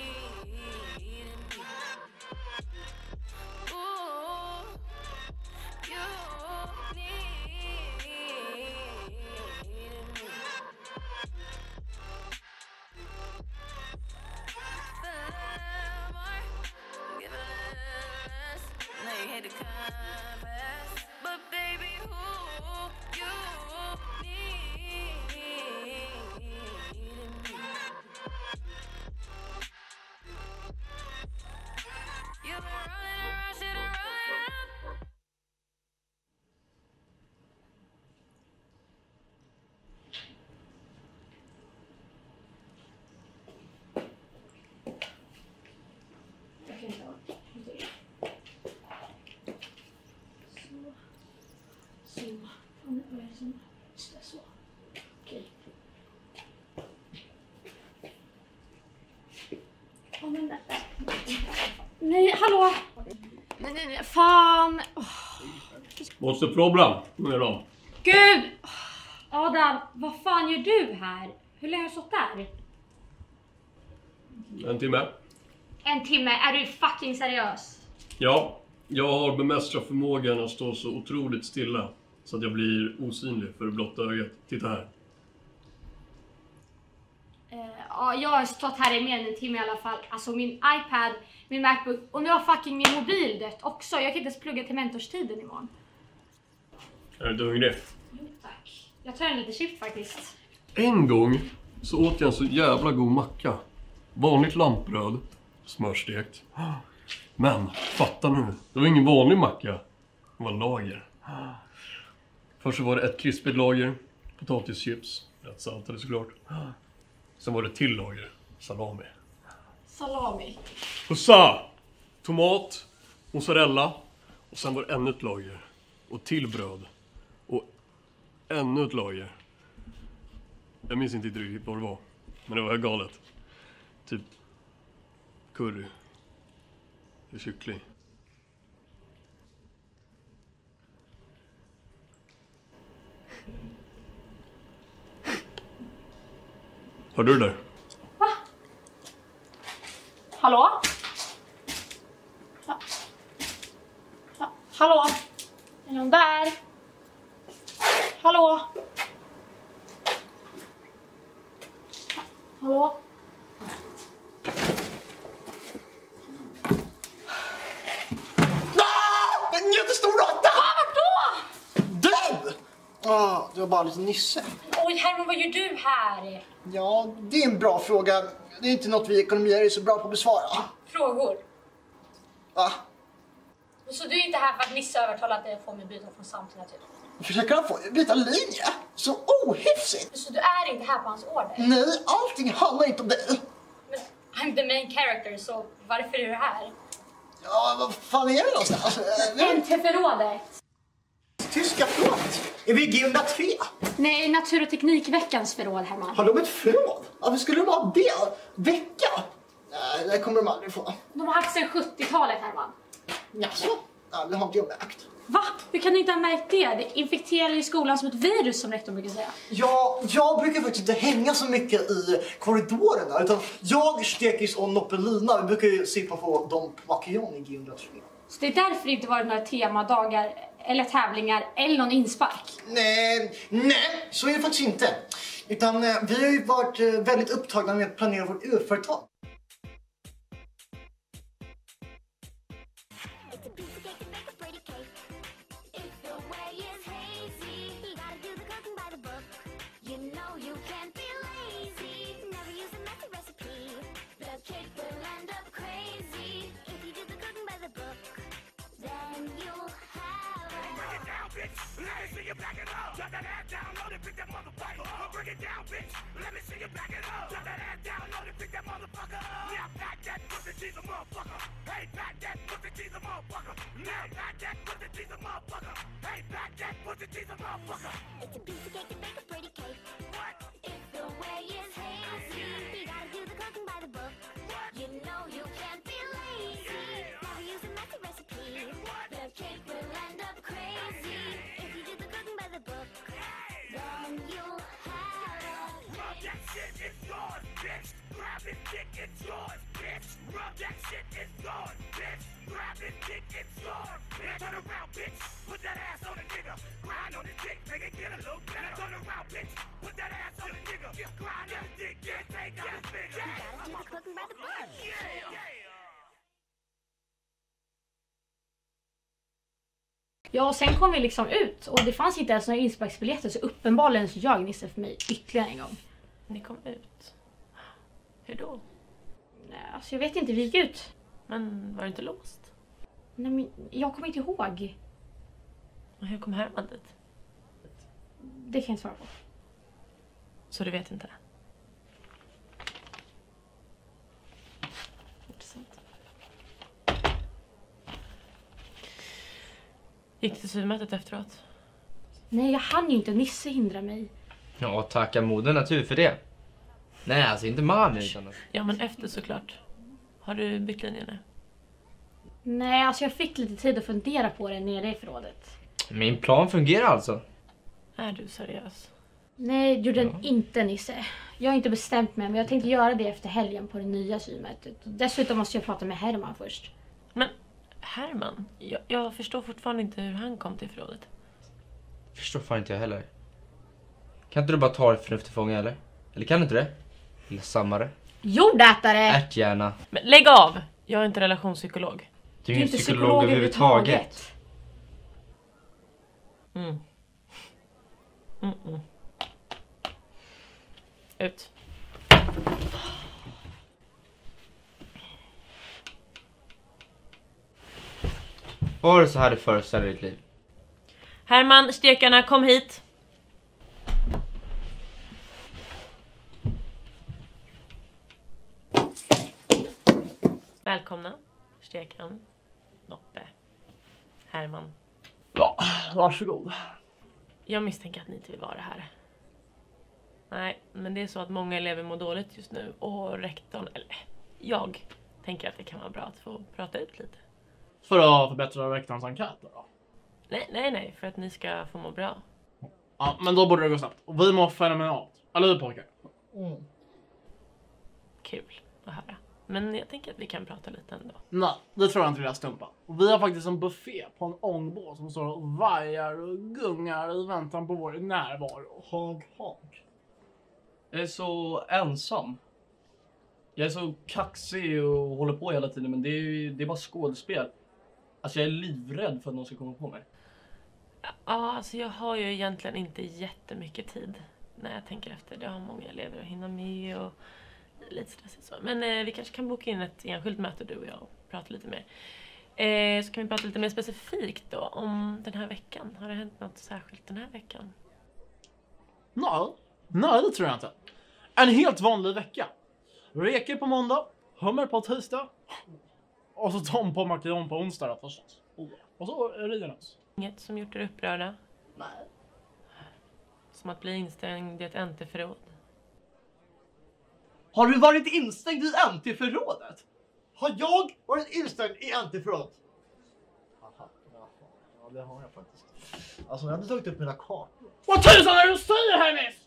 S11: Ooh, you need me. Give a little less. Now you hate to confess, but baby, who you need me? You've been rolling around, shit and rolling up.
S12: Nej, hallå! Nej, nej, nej, fan! Oh.
S21: What's the problem med dem?
S12: Gud! Adam, vad fan gör du här? Hur länge har du stått där?
S21: En timme.
S12: En timme? Är du fucking seriös?
S21: Ja, jag har bemästrat förmågan att stå så otroligt stilla så att jag blir osynlig för blotta ögat. Titta här.
S12: Uh, ja, jag har stått här i mer än en timme i alla fall. Alltså min iPad, min Macbook och nu har fucking min mobil dött också. Jag kan inte ens plugga till mentorstiden imorgon.
S21: Är du inte hungrig?
S12: Jo tack. Jag tar en lite chips faktiskt.
S21: En gång så åt jag en så jävla god macka. Vanligt lampbröd, smörstekt. Men, fatta nu. Det var ingen vanlig macka. Det var lager. Först så var det ett krispigt lager. Potatischips. Rätt saltade såklart. Sen var det till lager. Salami.
S12: Salami.
S21: Hussa! Tomat. Mozzarella. Och sen var det ännu ett lager. Och till bröd. Och ännu ett lager. Jag minns inte riktigt vad det var. Men det var galet. Typ curry. Det är kyckling. Hörde du det där?
S12: Hallå? Ha- ha- Hallå? Är någon där? Hallå? Ha- Hallå?
S1: En jättestor råtta!
S12: Vart då?
S1: Du! Ah, du var bara lite nisse.
S12: Oj, Herman, vad gör du här?
S1: Ja, det är en bra fråga. Det är inte något vi ekonomier är så bra på att besvara.
S12: Frågor.
S1: Va?
S12: Så du är inte här för att Nisse övertalat dig att få mig byta från Sam till natur?
S1: Försöker han få byta linje? Så ohyfsigt!
S12: Så du är inte här på hans order?
S1: Nej, allting handlar inte om dig.
S12: Men I'm the main character, så varför är du här?
S1: Ja, vad fan är det någonstans?
S12: N T-förrådet.
S1: Tyska förrådet? Är vi i Gimla tre?
S12: Nej, natur- och teknikveckans förråd, Herman.
S1: Har de ett förråd? Varför skulle de ha det? Vecka? Nej, det kommer de aldrig få.
S12: De har haft sedan sjuttiotalet, Herman.
S1: Jaså? Ja, det har inte jag märkt.
S12: Va? Hur kan du inte ha märkt det? Det infekterar ju skolan som ett virus, som rektorn brukar säga.
S1: Ja, jag brukar faktiskt inte hänga så mycket i korridorerna. Utan jag, Stekis och Noppelina, vi brukar ju sippa på Dom Makion i Gimla tre.
S12: Så det är därför det inte varit några temadagar, eller tävlingar, eller någon inspark?
S1: Nej, nej, så är det faktiskt inte. Utan eh, vi har ju varit eh, väldigt upptagna med att planera vårt U-företag.
S2: Let me see you back it up. Drop that ass down, load it, pick that motherfucker up. Bring it down, bitch. Let me see you back it up. Drop that ass down, load it, pick that motherfucker up. Now back that pussy, she's a motherfucker. Hey, back that pussy, she's a motherfucker. Now back that pussy, she's a motherfucker. Hey, back that pussy, she's a motherfucker.
S11: It's a piece of cake to bake a pretty cake. What? If the way is hazy, you gotta do the cooking by the book. What? You know you can't be lazy. Yeah. Never use a messy recipe. The cake will end up crazy. If you do the cooking by the book, then you'll have it.
S2: Rub that shit, it's yours, bitch. Grab it, dick, it's yours, bitch. Rub that shit, it's yours, bitch. Grab it, dick, it's yours, bitch. Turn around, bitch. Put that ass on a nigga. Grind on his dick, make it get a little better. Turn around, bitch. Put that ass on a nigga. Grind on his dick, get take out his finger.
S11: You gotta do the cooking by the book.
S2: Yeah, yeah.
S12: Ja, och sen kom vi liksom ut och det fanns inte ens några insparksbiljetter, så uppenbarligen så jag Nisse för mig ytterligare en gång.
S8: Ni kom ut? Hur då?
S12: Nej, alltså jag vet inte, vi gick ut.
S8: Men var det inte låst?
S12: Nej, men jag kommer inte ihåg.
S8: Och hur kom Herman dit?
S12: Det kan jag inte svara på.
S8: Så du vet inte? Intressant. Gick det till styrmötet efteråt?
S12: Nej, jag hann ju inte. Nisse hindrar mig.
S13: Ja, tacka moder natur för det. Nej, alltså inte man utan...
S8: Ja, men efter såklart. Har du bytt linje nu?
S12: Nej, alltså jag fick lite tid att fundera på det nere i förrådet.
S13: Min plan fungerar alltså.
S8: Är du seriös?
S12: Nej, det gjorde den inte, Nisse. Jag har inte bestämt mig, men jag tänkte göra det efter helgen på det nya styrmötet. Dessutom måste jag prata med Herman först.
S8: Men Herman? Jag, jag förstår fortfarande inte hur han kom till förrådet.
S13: Förstår fan inte jag heller. Kan inte du bara ta det förnuft till fånga, eller? Eller kan du inte det? Eller sammare?
S12: Jordätare!
S13: Ärtgärna.
S8: Men lägg av! Jag är inte relationspsykolog.
S13: Du är ingen psykolog, psykolog överhuvudtaget.
S8: Mm. Mm -mm. Ut.
S13: Var det så här du föreställer ditt liv?
S8: Herman, stekarna, kom hit. Välkomna, Stekan, Noppe, Herman.
S5: Ja, varsågod.
S8: Jag misstänker att ni inte vill vara här. Nej, men det är så att många elever mår dåligt just nu och rektorn, eller jag, tänker att det kan vara bra att få prata ut lite.
S5: För att förbättra rektorns enkät då?
S8: Nej, nej, nej, för att ni ska få må bra.
S5: Ja, men då borde det gå snabbt. Och vi mår fenomenalt. Eller hur, pojkar?
S8: Mm. Kul att höra. Men jag tänker att vi kan prata lite ändå.
S5: Nej, det tror jag inte vi har stumpa. Vi har faktiskt en buffé på en ångbåt som står och vajar och gungar i väntan på vår närvaro. Honk, honk.
S4: Jag är så ensam. Jag är så kaxig och håller på hela tiden, men det är, ju, det är bara skådespel. Alltså jag är livrädd för att någon ska komma på mig.
S8: Ja, alltså jag har ju egentligen inte jättemycket tid när jag tänker efter. Det har många elever att hinna med och lite stressigt så. Men eh, vi kanske kan boka in ett enskilt möte, du och jag, och prata lite mer. Eh, så kan vi prata lite mer specifikt då om den här veckan. Har det hänt något särskilt den här veckan?
S5: Nej, nej det tror jag inte. En helt vanlig vecka. Reker på måndag, hummer på tisdag. Och så Tom på Makedon på onsdag då förstås. Och så Ridernas.
S8: Inget som gjort er upprörda?
S5: Nej.
S8: Som att bli instängd i ett N T-förråd?
S5: Har du varit instängd i N T-förrådet?
S1: Har jag varit instängd i N T-förrådet? Aha, ja, det har jag faktiskt. Alltså jag hade tagit upp mina kartor.
S5: Vad tusan är det du säger, Hermes?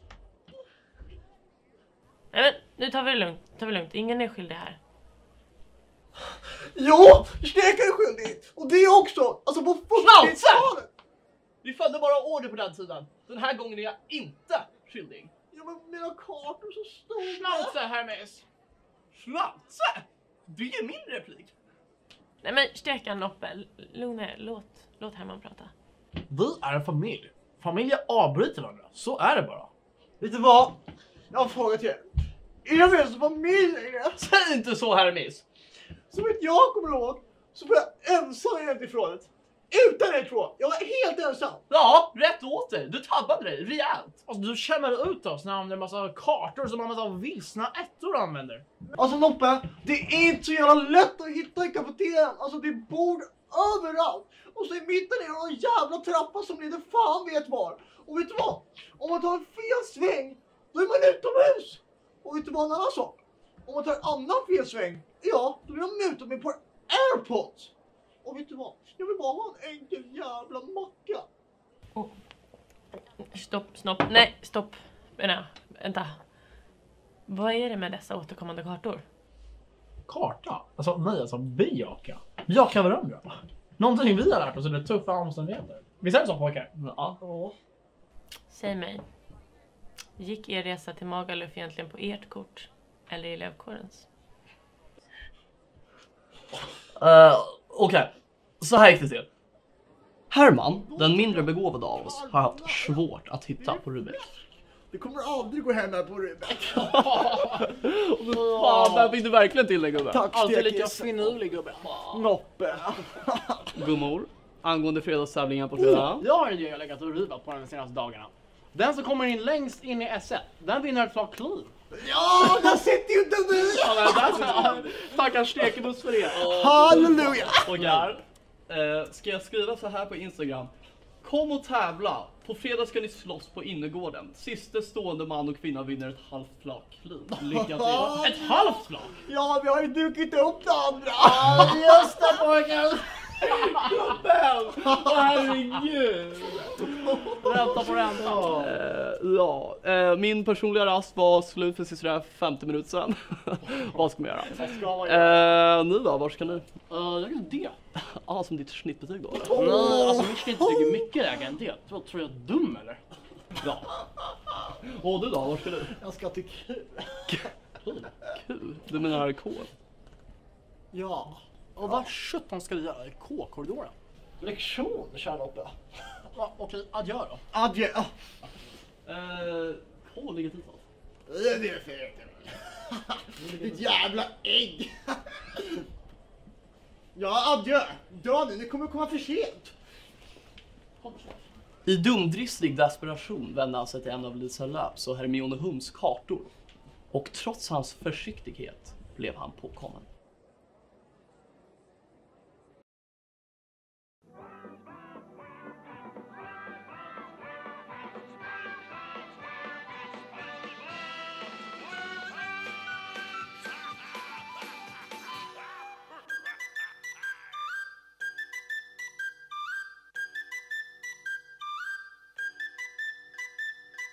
S8: Nej men, nu tar vi det lugnt. Tar vi lugnt. Ingen är skyldig här.
S1: Jo, Stekan är skyldig. Och det är också, alltså på fyrtiotalet.
S5: Vi följde bara order på den tiden. Den här gången är jag inte skyldig.
S1: Ja, men mina kartor så stora.
S5: Schnauze, Hermes. Schnauze? Det är min replik.
S8: Nej men, Stekan, Noppe, lugna er. Låt, låt Herman prata.
S5: Vi är en familj. Familjer avbryter varandra. Så är det bara.
S1: Vet du vad? Jag har frågat er. Är jag med som familj längre?
S5: Säg inte så, Hermes.
S1: Så vet jag kommer ihåg så var jag ensam i N T-förrådet. Utan er två. Jag var helt ensam.
S5: Ja, rätt åt dig. Du tabbade dig rejält. Alltså, du känner ut oss när han använder en massa kartor som en massa vilsna ettor använder.
S1: Alltså Noppe, det är inte så jävla lätt att hitta i kafeterian. Alltså det är bord överallt. Och så i mitten är det en jävla trappa som leder fan vet var. Och vet du vad? Om man tar en fel sväng, då är man utomhus. Och vet du vad en annan sak? Om man tar en annan fel sväng, ja, då blir de mutat med på AirPods. Och vet du vad? Jag vill bara ha en enkel jävla macka.
S8: Oh. Stopp, snopp. Nej, stopp. Nej, vänta. Vad är det med dessa återkommande kartor?
S5: Karta? Alltså nej, alltså bejaka. Bejaka varandra. Någonting vi har lärt oss under tuffa omständigheter. Visst är det så, pojkar?
S1: Ja. Oh.
S8: Säg mig. Gick er resa till Magaluf egentligen på ert kort? Eller i elevkårens?
S4: Uh, Okej, okay. Så här gick det till. Herman, den mindre begåvade av oss, har haft svårt att hitta på Rubik.
S1: Det kommer aldrig gå hem här på Rubik.
S4: Fan, där fick du verkligen till det, gubbe.
S1: Tack,
S5: alltid
S1: Stekis.
S5: lika finurlig, gubbe.
S1: Noppe.
S4: Gummor, angående fredagstävlingen på fredag.
S5: Oh, jag har en idé jag legat och rivat på de senaste dagarna. Den som kommer in längst in i S ett, den vinner ett flak clean.
S1: Ja, där sitter ju inte du!
S5: Ja, men där sitter du. Tackar Stekebuss för det.
S1: Halleluja!
S4: Och där, eh, ska jag skriva så här på Instagram. Kom och tävla. På fredag ska ni slåss på innergården. Sista stående man och kvinna vinner ett halvt flak clean. Lycka till.
S5: Ett halvt flak?
S1: Ja, vi har ju druckit upp det andra.
S5: Ja, just det, pojkar. Åh, herregud. Ränta på ränta.
S4: Uh, ja, uh, min personliga rast var slut för sådär femtio minuter sedan. Vad ska man göra?
S5: Vad ska man göra?
S4: Uh, nu då, var ska ni?
S5: Uh, jag kan det.
S4: Ja, ah, som ditt snittbetyg då eller?
S5: Oh. Nej, alltså mitt snittbetyg är mycket lägre än det. Tror, tror jag är dum eller?
S4: Ja. Och du då, var ska du?
S1: Jag ska till Q.
S4: Q? Du menar K?
S1: Ja.
S5: Och vad sjutton ska du göra i K-korridoren?
S1: Lektion, kära Noppe.
S5: Ja, okej, adjö då.
S1: Adjö.
S4: Uh, K ligger till så.
S1: Det är det för ditt jävla ägg. Ja, adjö. Dra nu, ni kommer komma för sent.
S4: I dumdristig desperation vände han sig till en av Lisa Labs och Hermione Hums kartor. Och trots hans försiktighet blev han påkommen.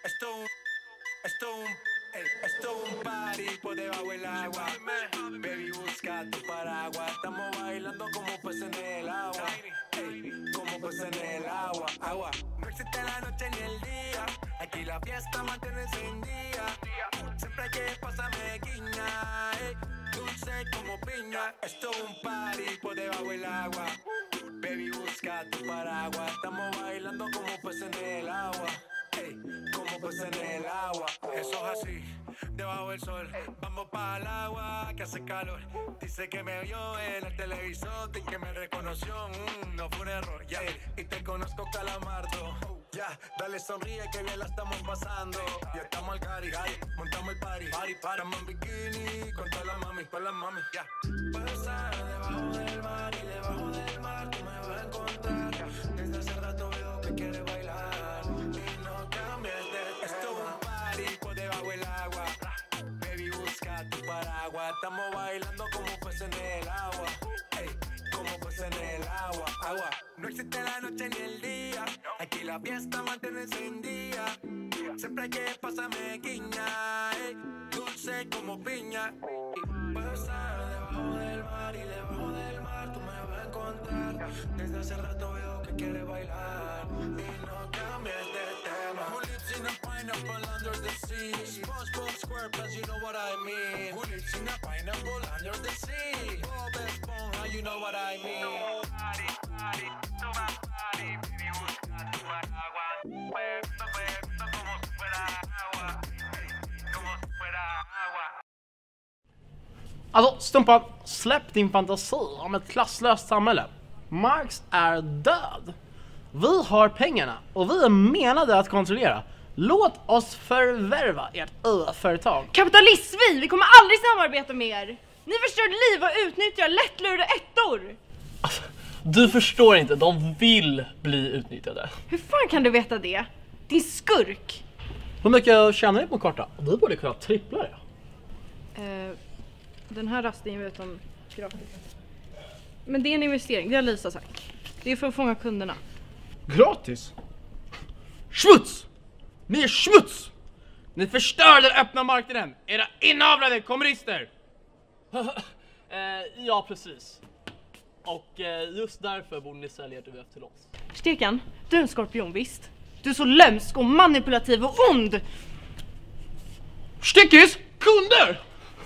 S7: Esto un, esto un, esto un party por debajo del agua. Baby, busca tu paraguas. Estamos bailando como peces en el agua. Ey, como peces en el agua. Agua. No existe la noche ni el día. Aquí la fiesta mantiene encendida. Siempre hay que pasarme guiña. Ey, dulce como piña. Esto es un party por debajo del agua. Baby, busca tu paraguas. Estamos bailando como peces en el agua. Ey, como peces en el agua. Eso es así, debajo del sol. Vamos para el agua que hace calor. Dice que me vio en el televisor y que me reconoció. Mm, no fue un error, ya. Yeah. Y te conozco, Calamardo. Ya, yeah, dale sonríe que bien la estamos pasando. Ya estamos al cari, montamos el party. Party, party. Estamos en bikini con todas las mami, con las mami. Ya. Yeah. Puedo estar debajo del mar y debajo del mar tú me vas a encontrar. Desde hace rato veo que quieres bailar y no cambies de. Esto es un party por debajo del agua. Baby, busca tu paraguas. Estamos bailando como peces en el agua. Ey, como peces en el agua. Agua. No existe la noche ni el día. Aquí la fiesta mantiene encendida. Siempre hay que pasarme guiña. Ey, dulce como piña. Puedo estar debajo del mar y debajo del mar tú me vas a encontrar. Desde hace rato veo que quieres bailar y no cambies de tema. Who lives in a pineapple under the sea? SpongeBob SquarePants, you know what I mean. Who lives in a pineapple under the sea? Bob Esponja, you know what I mean. Party, party, toma party, baby, busca tu agua. Puesto, puesto como si fuera agua. Como si fuera agua.
S5: Alltså, Stumpan, släpp din fantasi om ett klasslöst samhälle. Marx är död. Vi har pengarna och vi är menade att kontrollera. Låt oss förvärva ert ö-företag.
S20: Kapitalistsvin, vi kommer aldrig samarbeta med er. Ni förstör liv och utnyttjar lättlurade ettor.
S4: Alltså, du förstår inte, de vill bli utnyttjade.
S20: Hur fan kan du veta det? Din skurk.
S5: Hur mycket tjänar ni på en karta? Vi borde kunna trippla det.
S20: Uh, den här rasten ger vi ut om gratis. Men det är en investering, det har Lisa sagt. Det är för att fånga kunderna.
S5: Gratis? Schmutz! Ni är schmutz! Ni förstör den öppna marknaden! Era inavlade kommunister!
S4: uh, ja, precis. Och uh, just därför borde ni sälja det till oss.
S20: Stekan, du är en skorpion, visst? Du är så lömsk och manipulativ och ond!
S5: Stickis! Kunder!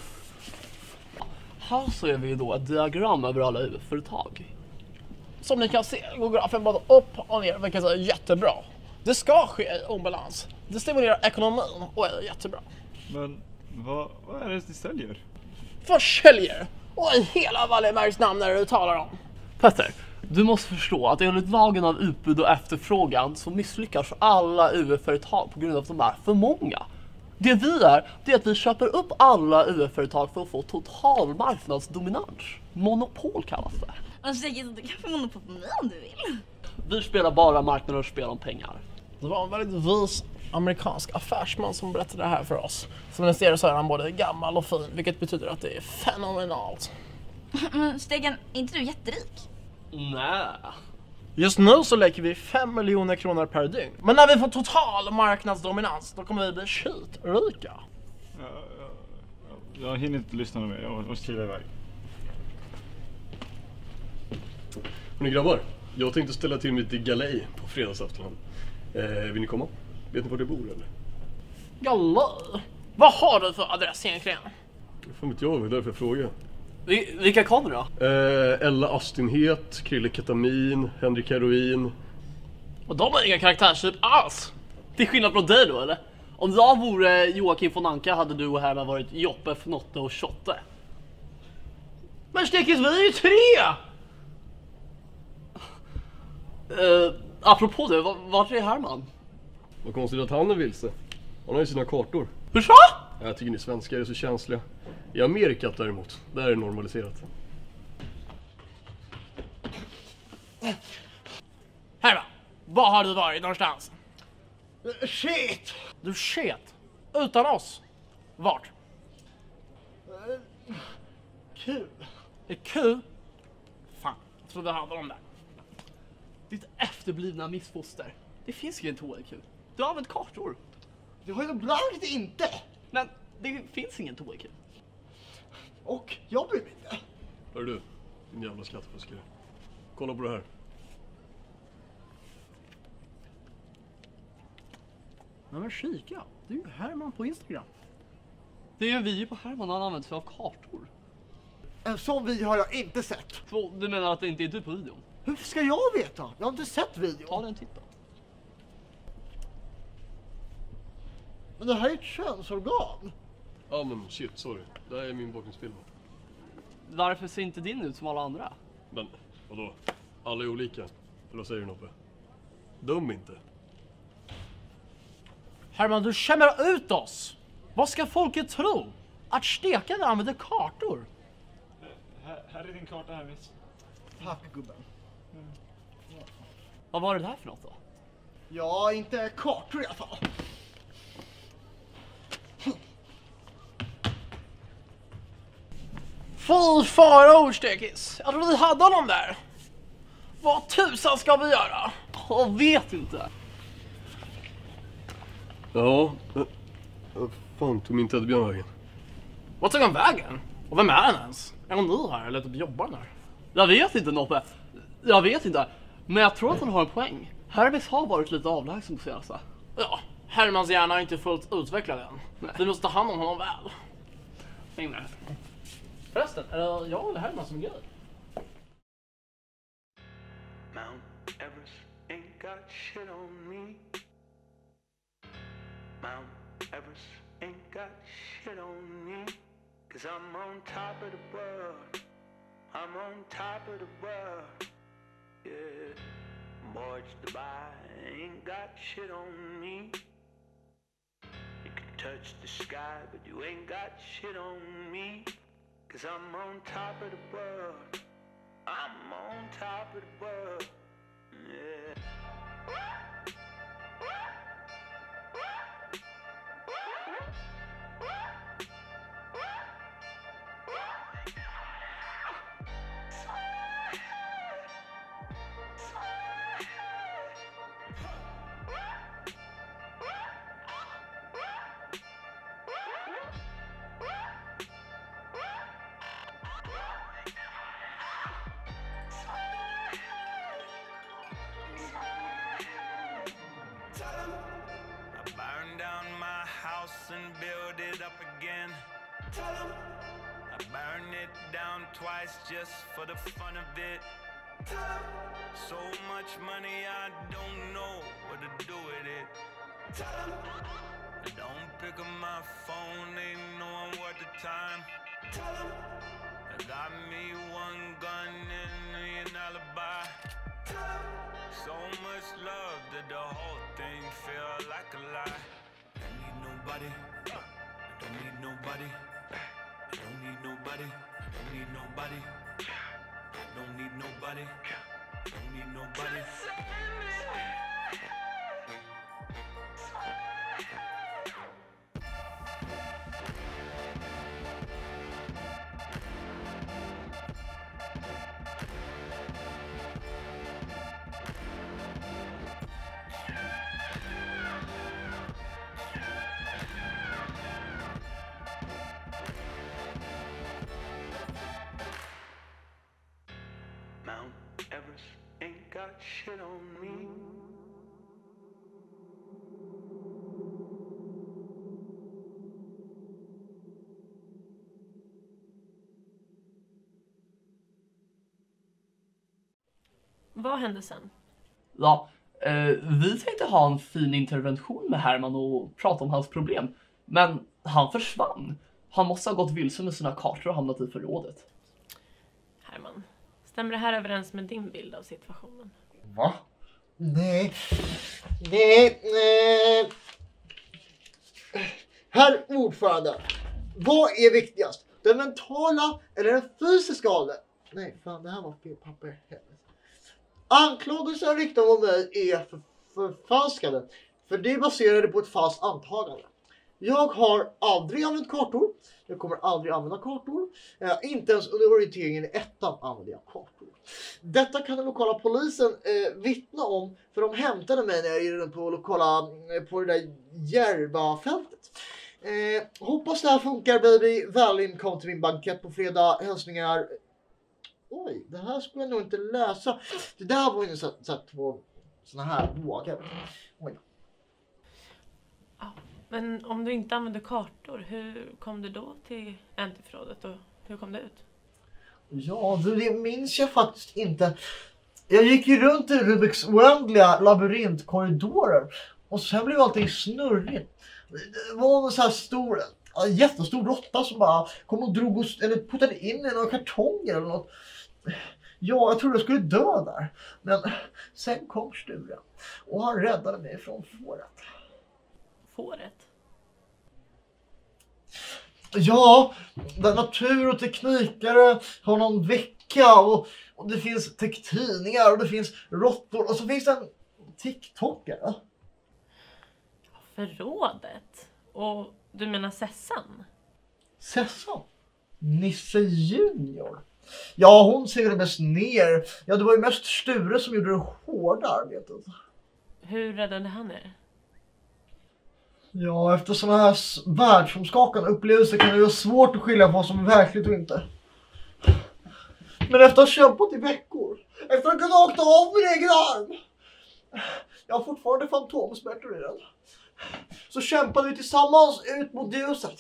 S4: Här ser vi då ett diagram över alla huvudföretag.
S5: Som ni kan se går grafen både upp och ner, vilket är jättebra. Det ska ske i obalans. Det stimulerar ekonomin och är jättebra.
S10: Men vad, vad är det ni säljer?
S5: Vad säljer? Och i hela Wallenbergs namn är det du talar om.
S4: Petter, du måste förstå att enligt lagen av utbud och efterfrågan så misslyckas alla U F-företag på grund av att de är för många. Det vi är, det är att vi köper upp alla U F-företag för att få total marknadsdominans. Monopol kallas det.
S9: Alltså, du kan få monopol på mig om du vill.
S4: Vi spelar bara marknader och spelar om pengar.
S5: Det var en väldigt vis amerikansk affärsman som berättade det här för oss. Som ni ser så är han både gammal och fin, vilket betyder att det är fenomenalt.
S9: Men Stegen, är inte du jätterik?
S4: Nej.
S5: Just nu så lägger vi fem miljoner kronor per dygn. Men när vi får total marknadsdominans, då kommer vi bli skitrika.
S10: Ja, ja, ja. Jag hinner inte lyssna mer, jag måste kila iväg.
S21: Hörrni grabbar, jag tänkte ställa till mitt galej på fredagsaftonen. Eh, vill ni komma? Vet ni var det bor eller?
S5: Galej? Vad har du för adress egentligen?
S21: Fan vet jag, det är därför jag frågar.
S4: Vil- vilka kommer då?
S21: Eh, Ella Astinhet, Krille Ketamin, Henrik Heroin.
S5: Och de har inga karaktärstyp alls.
S4: Till skillnad från dig då eller? Om jag vore Joakim von Anka hade du och Herman varit Joppe, Fnotte och Tjotte.
S5: Men Stekis, vi är ju tre!
S4: Uh, apropå det, vart är Herman?
S21: Vad konstigt att han är vilse. Han har ju sina kartor.
S4: Hur så?
S21: Jag tycker ni svenskar är så känsliga. I Amerika däremot, där är det normaliserat.
S5: Herman, var har du varit någonstans? Shit! Du sket? Utan oss? Vart? Kul. Är kul? Fan, jag trodde jag hade dem där.
S4: Ditt efterblivna missfoster. Det finns ju inte H L Q. Du har använt kartor.
S1: Det har jag blankt inte.
S4: Men det finns ingen toakö.
S1: Och jag bryr mig inte.
S21: Hör du, din jävla skattefuskare. Kolla på det här.
S4: Nej men kika, det är ju Herman på Instagram. Det är ju en video på Herman och han använder sig av kartor.
S1: En sån video har jag inte sett.
S4: Så du menar att det inte är du på videon?
S1: Hur ska jag veta? Jag har inte sett videon.
S4: Ta den titta.
S1: Men det här är ett könsorgan.
S21: Ja men shit, sorry. Det här är min bakgrundsbild.
S4: Varför ser inte din ut som alla andra?
S21: Men vadå? Alla är olika. Eller vad säger du Nobbe? Dum inte.
S5: Herman, du skämmer ut oss! Vad ska folket tro? Att stekare använder kartor?
S10: Här, här är din karta här, miss.
S1: Tack gubben.
S10: Mm.
S1: Ja.
S4: Vad var det där för något då?
S1: Ja, inte kartor i alla fall.
S5: Fy fara ordstekis! Jag trodde vi hade honom där. Vad tusan ska vi göra?
S4: Jag vet inte.
S21: Ja, men... Vad fan tog min teddybjörn vägen?
S5: Vad tog han vägen? Och vem är han ens? Är han ny här eller typ jobbar han här?
S4: Jag vet inte Noppe. Jag vet inte. Men jag tror att han har en poäng. Hermes har varit lite avlägsen på senaste.
S5: Ja, Hermans hjärna är inte fullt utvecklad än. Nej. Vi måste ta hand om honom väl. Häng med. Förresten, är det jag eller Herman som är grej?
S7: Mount Everest ain't got shit on me. Mount Everest ain't got shit on me. Cause I'm on top of the world. I'm on top of the world. Yeah. Borge Dubai ain't got shit on me. You can touch the sky, but you ain't got shit on me. Cause I'm on top of the world. I'm on top of the world. Yeah. I burned down my house and build it up again. I burned it down twice just for the fun of it. So much money I don't know what to do with it. I don't pick up my phone, ain't no one worth the time. I got me one gun and an alibi. So much love that the whole thing feel like a lie. I need nobody. I don't need nobody. I don't need nobody. I don't need nobody. I don't need nobody. I don't need nobody. Mount Everest ain't got shit on me.
S8: Vad hände sen?
S4: Ja, eh, vi tänkte ha en fin intervention med Herman och prata om hans problem. Men han försvann. Han måste ha gått vilse med sina kartor och hamnat i förrådet.
S8: Herman, stämmer det här överens med din bild av situationen?
S1: Va? Nej. Nej. Nej. Herr ordförande. Vad är viktigast? Den mentala eller den fysiska åldern? Nej, fan det här var fel papper. Anklagelser riktade mot mig är för, förfalskade. För det är baserade på ett falskt antagande. Jag har aldrig använt kartor. Jag kommer aldrig använda kartor. Eh, inte ens under orienteringen i ettan använde jag kartor. Detta kan den lokala polisen eh, vittna om. För de hämtade mig när jag är på lokala eh, på det där Järvafältet. Eh, hoppas det här funkar baby. Välin kom till min bankett på fredag. Hälsningar. Oj, det här skulle jag nog inte läsa. Det där var ju satt, satt på såna här vågar. Oj.
S8: Men om du inte använde kartor, hur kom du då till antiförrådet och hur kom det ut?
S1: Ja, det minns jag faktiskt inte. Jag gick ju runt i Rubiks oändliga labyrintkorridorer och sen blev allting snurrigt. Det var en så här stor, jättestor råtta som bara kom och drog oss, eller puttade in i några kartonger eller något. Ja, jag trodde jag skulle dö där. Men sen kom Sture och han räddade mig från fåret.
S8: Fåret?
S1: Ja, där natur och teknikare har någon vecka och, och det finns tektidningar och det finns råttor och så finns det en TikTokare.
S8: Förrådet? Och du menar Sessan?
S1: Sessan? Nisse Junior? Ja, hon ser mest ner. Ja, det var ju mest Sture som gjorde det hårda arbetet.
S8: Hur räddade han er?
S1: Ja, efter sådana här världsomskakande upplevelser kan det vara svårt att skilja på vad som är verkligt och inte. Men efter att ha kämpat i veckor, efter att ha gnagt av min egen arm, jag har fortfarande fantomsmärtor i den, så kämpade vi tillsammans ut mot ljuset.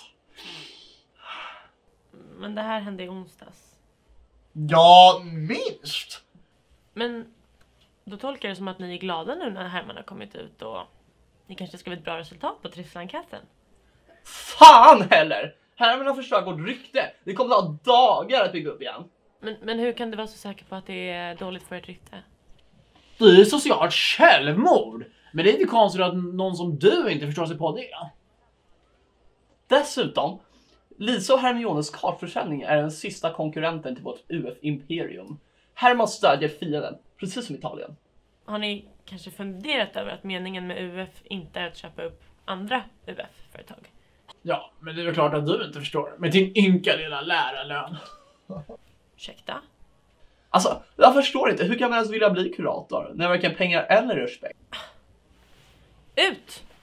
S8: Men det här hände i onsdags.
S1: Ja, minst.
S8: Men då tolkar jag det som att ni är glada nu när Herman har kommit ut och ni kanske ska få ett bra resultat på trivselenkäten.
S4: Fan heller! Herman har förstört vårt rykte. Det kommer att ta dagar att bygga upp igen.
S8: Men, men hur kan du vara så säker på att det är dåligt för ert rykte?
S5: Det är socialt självmord. Men det är inte konstigt att någon som du inte förstår sig på det.
S4: Dessutom, Lisa och Hermiones kartförsäljning är den sista konkurrenten till vårt U F-imperium. Herman stödjer fienden, precis som Italien.
S8: Har ni kanske funderat över att meningen med U F inte är att köpa upp andra U F-företag?
S5: Ja, men det är väl klart att du inte förstår. Med din ynka lilla lärarlön.
S8: Ursäkta?
S4: Alltså, jag förstår inte. Hur kan man ens vilja bli kurator när varken pengar eller respekt?
S8: Ut!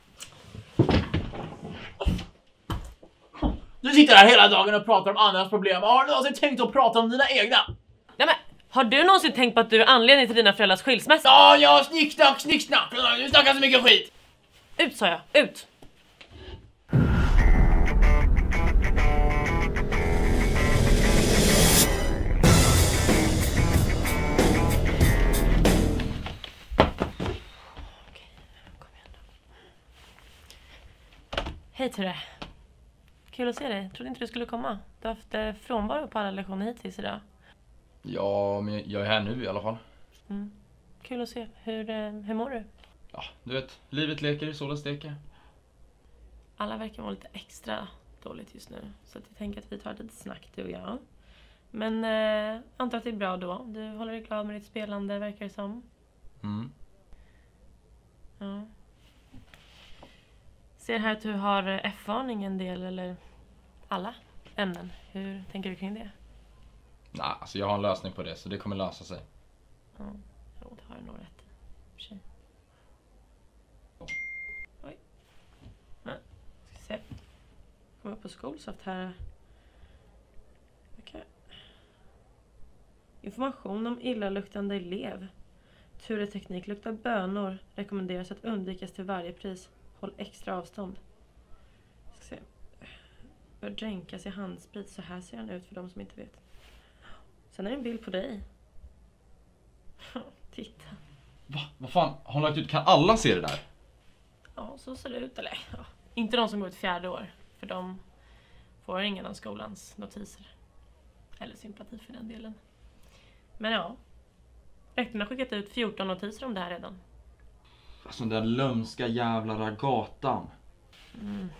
S5: Du sitter här hela dagen och pratar om andras problem. Har du någonsin tänkt att prata om dina egna?
S8: Nej, men har du någonsin tänkt på att du är anledning till dina föräldrars skilsmässa?
S5: Ja, ja, snicksnack, snicksnack. Du snackar så mycket skit.
S8: Ut, sa jag. Ut! Hej Ture. Kul att se dig. Trodde inte du skulle komma. Du har haft eh, frånvaro på alla lektioner hittills idag.
S6: Ja, men jag är här nu i alla fall.
S8: Mm. Kul att se. Hur, eh, hur mår du?
S6: Ja, du vet, livet leker, solen steker.
S8: Alla verkar vara lite extra dåligt just nu. Så att jag tänker att vi tar ett litet snack, du och jag. Men eh, antar att det är bra då. Du håller dig glad med ditt spelande, verkar det som.
S6: Mm.
S8: Ja. Ser här att du har F-varning en del, eller alla ämnen. Hur tänker du kring det?
S6: Nej, alltså jag har en lösning på det, så det kommer lösa sig.
S8: Ja, jo, det har du nog rätt i. Tjej. Oj. Nej, ska se. Kommer upp på Skolsoft här. Okej. Information om illaluktande elev. Ture teknik luktar bönor. Rekommenderas att undvikas till varje pris. Håll extra avstånd. Ska se. Bör dränkas i handsprit. Så här ser han ut för de som inte vet. Sen är det en bild på dig. Titta.
S6: Va? Vad fan? Har hon lagt ut? Kan alla se det där?
S8: Ja, så ser det ut. Eller ja. Inte de som går ett fjärde år. För de får ingen av skolans notiser. Eller sympati för den delen. Men ja. Rektorn har skickat ut fjorton notiser om det här redan.
S6: Alltså den där lömska jävla ragatan.
S8: Mm.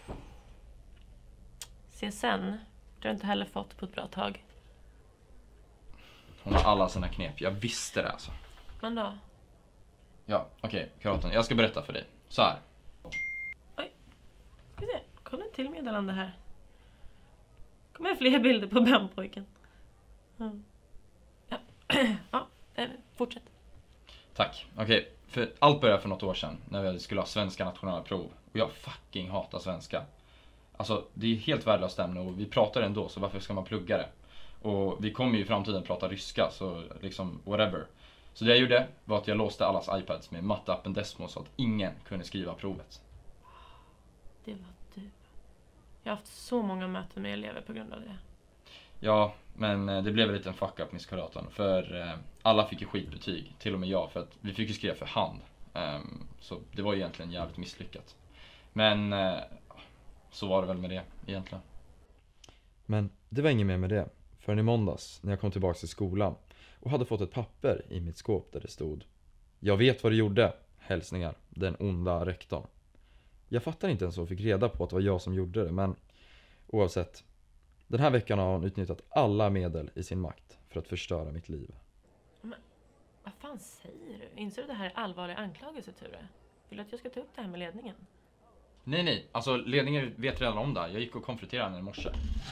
S8: Se sen. Du har inte heller fått på ett bra tag.
S6: Hon har alla sina knep. Jag visste det alltså.
S8: Men då?
S6: Ja, okej. Okay, kuratorn. Jag ska berätta för dig. Så här.
S8: Oj. Ska vi se. till meddelande här. Kommer fler bilder på brännpojken. Mm. Ja, ja eh, fortsätt.
S6: Tack. Okej, okay. För allt började för något år sedan när vi skulle ha svenska nationella prov. Och jag fucking hatar svenska. Alltså, det är helt värdelöst ämne och vi pratar ändå, så varför ska man plugga det? Och vi kommer ju i framtiden prata ryska, så liksom whatever. Så det jag gjorde var att jag låste allas iPads med matteappen Desmo så att ingen kunde skriva provet.
S8: Det var du. Jag har haft så många möten med elever på grund av det.
S6: Ja, men det blev en liten fuck up, Miss Karaten. För eh, alla fick ju skitbetyg, till och med jag, för att vi fick ju skriva för hand. Um, så det var egentligen jävligt misslyckat. Men eh, så var det väl med det egentligen.
S3: Men det var inget mer med det. Förrän i måndags när jag kom tillbaka till skolan och hade fått ett papper i mitt skåp där det stod: jag vet vad du gjorde, hälsningar, den onda rektorn. Jag fattar inte ens så fick reda på att det var jag som gjorde det, men oavsett. Den här veckan har hon utnyttjat alla medel i sin makt för att förstöra mitt liv.
S8: Men vad fan säger du? Inser du det här är allvarliga anklagelser, Ture? Vill du att jag ska ta upp det här med ledningen?
S6: Nej, nej. Alltså ledningen vet redan om det. Jag gick och konfronterade henne i morse.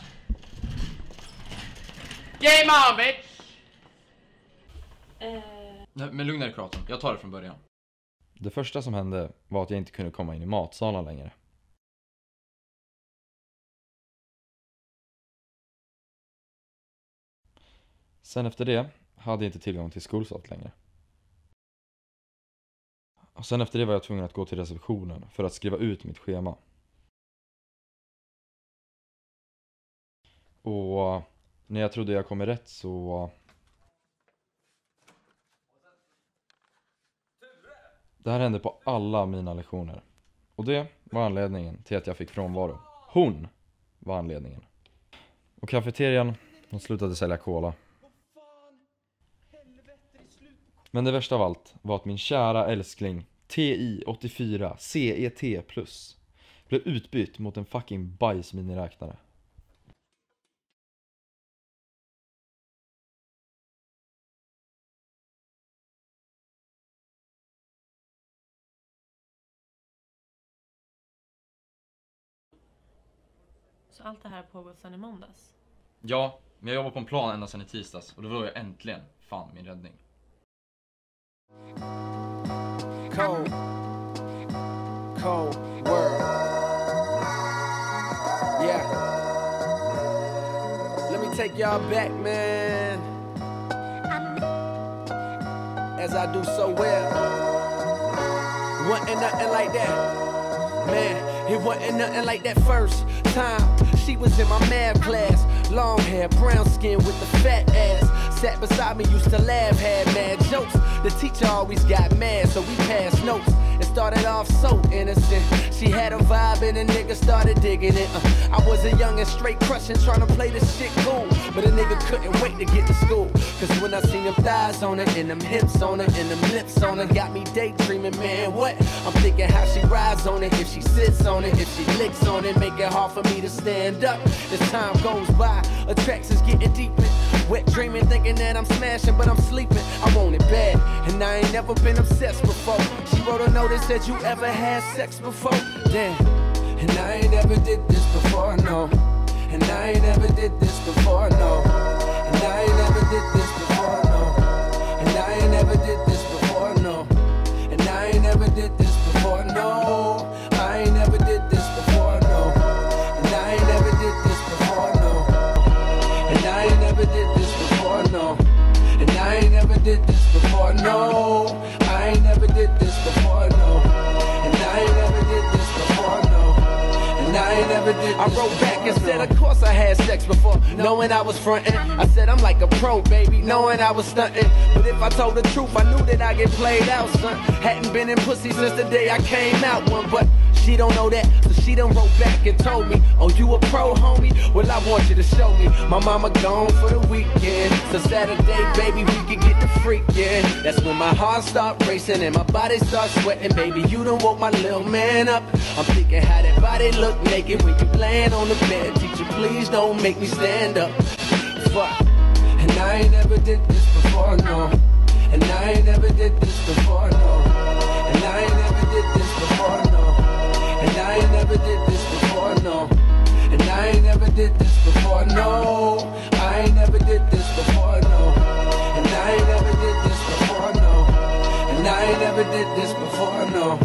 S13: Game on, bitch!
S8: Eh...
S6: Nej, men lugna dig, Kraton. Jag tar det från början.
S3: Det första som hände var att jag inte kunde komma in i matsalen längre. Sen efter det hade jag inte tillgång till skolsaft längre. Och sen efter det var jag tvungen att gå till receptionen för att skriva ut mitt schema. Och när jag trodde jag kom rätt så... Det här hände på alla mina lektioner. Och det var anledningen till att jag fick frånvaro. Hon var anledningen. Och kafeterian, de slutade sälja cola. Men det värsta av allt var att min kära älskling T I åttiofyra C E T plus blev utbytt mot en fucking bajsminiräknare.
S8: Så allt det här har pågått sedan i måndags?
S6: Ja, men jag jobbar på en plan ända sedan i tisdags. Och då var jag äntligen fan min räddning.
S22: Cold, cold world. Yeah. Let me take y'all back, man. As I do so well. Wasn't nothing like that, man. It wasn't nothing like that first time. She was in my math class. Long hair, brown skin with the fat ass. Sat beside me, used to laugh, had mad jokes. The teacher always got mad, so we passed notes. It started off so innocent. She had a vibe and a nigga started digging it. uh, I was a young and straight crushing, trying to play this shit cool. But a nigga couldn't wait to get to school. Cause when I seen them thighs on her, and them hips on her, and them lips on her, got me daydreaming, man, what? I'm thinking how she rides on it, if she sits on it, if she licks on it, make it hard for me to stand up. As time goes by, attractions getting deeper. Wet dreaming, thinking that I'm smashing, but I'm sleeping. I want it bad, and I ain't never been obsessed before. She wrote a note that said, you ever had sex before? Damn, and I ain't never did this before, no. And I ain't never did this before, no. And I ain't never did this before, no. And I ain't never did this before, no. And I ain't never did this before, no. I ain't never did this before, no. And I ain't never did this before, no. And I ain't never did this before, no. And I ain't never did this before, no. I ain't never did this before, no. And I ain't never did this before, no. And I ain't never did this. I wrote back and said, of course I had sex before, knowing I was frontin'. I said I'm like a pro, baby, knowing I was stuntin'. But if I told the truth, I knew that I'd get played out, son. Hadn't been in pussy since the day I came out one, but she don't know that, so she done wrote back and told me, oh, you a pro, homie? Well, I want you to show me. My mama gone for the weekend, so Saturday, baby, we can get the freakin'. That's when my heart start racing and my body start sweating. Baby, you done woke my little man up. I'm thinking how that body look naked when you laying on the bed. Teacher, please don't make me stand up. Fuck. And I ain't never did this before, no. And I ain't never did this before, no. And I ain't never did this before, no. And I ain't never did this before, no. did this before, no. I ain't never did this before, no. And I ain't never did this before, no. And I ain't never did this before, no.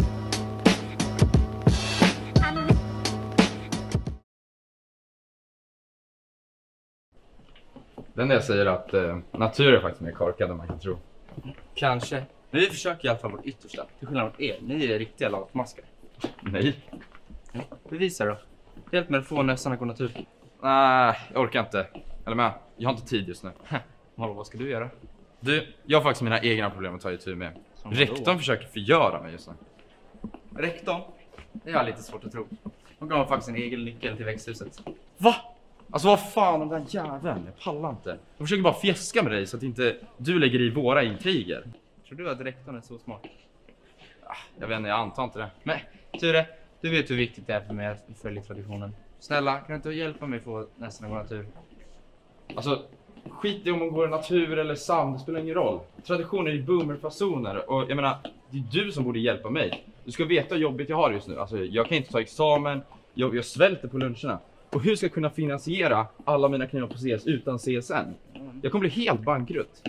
S3: Den där jag säger att eh, natur är faktiskt mer korkad än man kan tro.
S13: Kanske. Men vi försöker i alla fall vårt yttersta. Till skillnad mot er. Ni är riktiga latmaskar.
S3: Nej.
S13: Ja, bevisa då. Hjälp mig att få nästan att gå natur.
S3: Nej, jag orkar inte. Eller med, jag har inte tid just nu.
S13: Malå, vad ska du göra?
S3: Du, jag har faktiskt mina egna problem att ta itu med. Rektorn försöker förgöra mig just nu.
S13: Rektorn? Det har lite svårt att tro. Hon gav faktiskt en egen nyckel till växthuset.
S3: Va? Alltså vad fan, den där jäveln, jag pallar inte. Jag försöker bara fjäska med dig så att inte du lägger i våra intriger.
S13: Tror du att rektorn är så smart?
S3: Jag vet inte, jag antar inte det.
S13: Men Ture, du vet hur viktigt det är för mig att följa traditionen. Snälla, kan du inte hjälpa mig få nästan gå natur?
S3: Alltså, skit i om man går natur eller sand, det spelar ingen roll. Traditioner är boomerfasoner och jag menar, det är du som borde hjälpa mig. Du ska veta hur jobbigt jag har just nu. Alltså, jag kan inte ta examen, jag, jag svälter på luncherna. Och hur ska jag kunna finansiera alla mina knivar på C S utan C S N? Jag kommer bli helt bankrutt.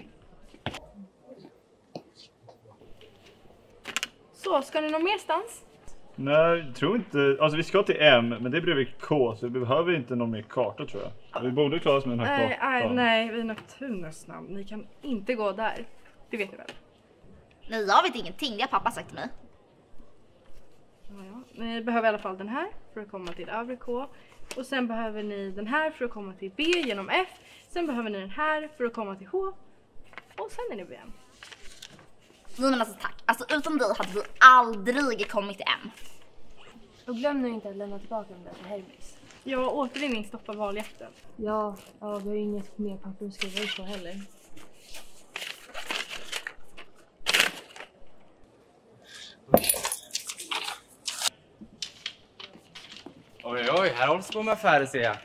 S20: Så, ska ni någon merstans?
S10: Nej, jag tror inte. Alltså vi ska till M, men det är bredvid K, så vi behöver inte någon mer karta tror jag. Vi borde klara oss med den här
S20: Nej, nej,
S10: kartan.
S20: nej, vi är Neptunus namn. Ni kan inte gå där. Det vet ni väl?
S14: Nej, jag vet ingenting. Det har pappa sagt till mig.
S20: Ja, ja. Ni behöver i alla fall den här för att komma till övre K. Och sen behöver ni den här för att komma till B genom F. Sen behöver ni den här för att komma till H. Och sen är ni B M.
S14: Nej men alltså tack. Alltså utan dig hade vi aldrig kommit till M.
S17: Och glöm nu inte att lämna tillbaka den där till Hermes.
S20: Ja, återvinning stoppar valjakten.
S17: Ja, ja, vi har ju inget mer papper att skriva ut på heller.
S13: Oj, oj, här hålls på med affärer ser jag.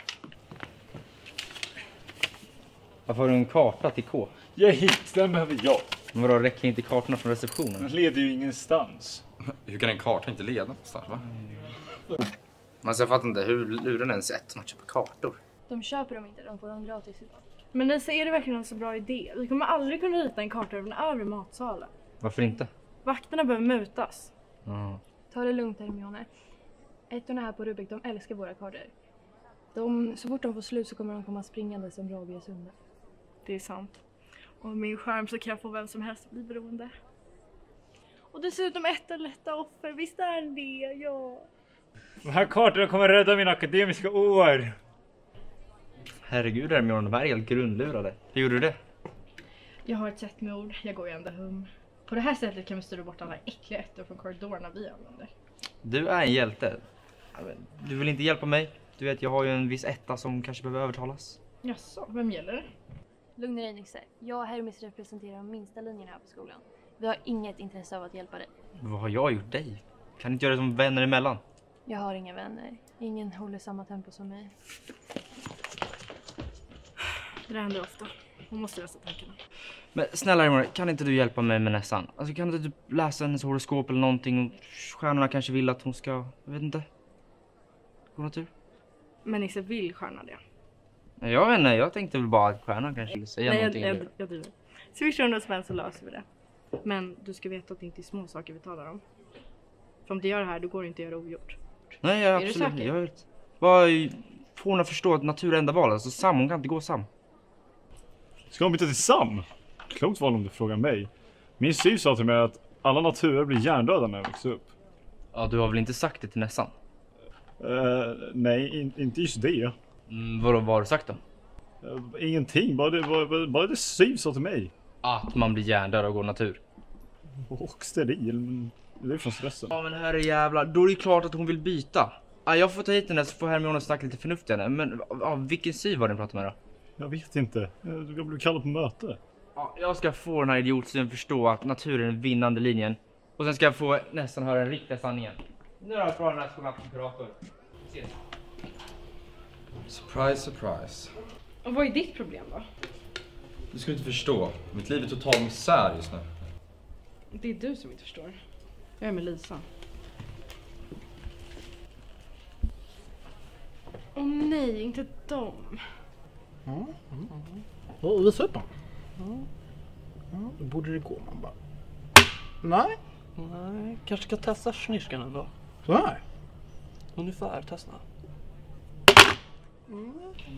S13: Varför har du en karta till K?
S10: Ja, hit, den behöver jag.
S13: Men vadå, räcker inte kartorna från receptionen?
S10: Den leder ju ingenstans.
S3: Hur kan en karta inte leda någonstans, va?
S13: Man jag fattar inte, hur lurar den ens ett att köpa kartor?
S17: De köper dem inte, de får dem gratis idag.
S20: Men Lisa, är det verkligen en så bra idé? Vi kommer aldrig kunna rita en karta över den övre matsalen.
S13: Varför inte?
S20: Vakterna behöver mutas.
S13: Mm.
S17: Ta det lugnt, Hermione. Ettorna här på Rubik, de älskar våra kartor. De, så fort de får slut så kommer de komma springande som rabieshundar.
S20: Det är sant. Och med min skärm så kan jag få vem som helst bli beroende. Och dessutom ett lätta offer, visst är det? Ja.
S10: De här kartorna kommer rädda mina akademiska år.
S13: Herregud, Hermione, de här är helt grundlurade. Hur gjorde du det?
S20: Jag har ett sätt med ord, jag går ju ända hum. På det här sättet kan vi styra bort alla äckliga ettor från korridorerna vi använder.
S13: Du är en hjälte. Du vill inte hjälpa mig? Du vet, jag har ju en viss etta som kanske behöver övertalas.
S20: Jaså, vem gäller det?
S17: Lugna dig, Nixe. Jag och Hermes representerar de minsta linjerna här på skolan. Vi har inget intresse av att hjälpa dig.
S13: Vad har jag gjort dig? Kan inte göra det som vänner emellan?
S17: Jag har inga vänner. Ingen håller samma tempo som mig.
S20: Det där händer ofta. Hon måste läsa tankarna.
S13: Men snälla Hermione, kan inte du hjälpa mig med nästan? Alltså kan inte du läsa hennes horoskop eller någonting? Och stjärnorna kanske vill att hon ska, jag vet inte. Gå natur.
S20: Men Nisse vill stjärna det.
S13: Jag vet inte, jag tänkte väl bara att stjärnan kanske ville säga
S20: Nej,
S13: någonting.
S20: jag, jag, jag driver. Swisha hundra spänn så löser vi det. Men du ska veta att det inte är små saker vi talar om. För om du gör det här, då går det inte att göra ogjort.
S13: Nej, jag,
S20: Är
S13: absolut.
S20: du säker?
S13: Jag vet. Vad får hon att förstå att natur är enda val? Alltså Sam, hon kan inte gå Sam.
S10: Ska hon byta till Sam? Klokt val om du frågar mig. Min syv sa till mig att alla naturer blir hjärndöda när jag växer upp.
S13: Ja, du har väl inte sagt det till nästan?
S10: Uh, nej, in, inte just det.
S13: Mm, vad, vad har du sagt då?
S10: Uh, ingenting, bara det, bara, bara det syv sa till mig.
S13: Att man blir hjärndöd och går natur.
S10: Och steril, men det är från stressen.
S13: Ja men herre jävlar, då är det klart att hon vill byta. Ja, jag får ta hit den där så får Hermione snacka lite förnuftigare. Men ja, vilken syv var den pratar med då?
S10: Jag vet inte, jag blev kallad på möte.
S13: Ja, jag ska få den här idiotsynen förstå att naturen är den vinnande linjen. Och sen ska jag få nästan höra den riktiga sanningen. Nu har jag kvar den här skolan som kurator. Ses.
S3: Surprise, surprise.
S20: Och vad är ditt problem då?
S3: Du skulle inte förstå. Mitt liv är total misär just nu.
S20: Det är du som inte förstår. Jag är med Lisa. Åh nej, Nej, inte dem.
S5: Ja, mm. Ja, visa upp dem. Ja. Ja, då borde det gå, man bara. Nej. Nej, kanske ska testa sniskan ändå. Så här. Ungefär, testa.
S20: Mm.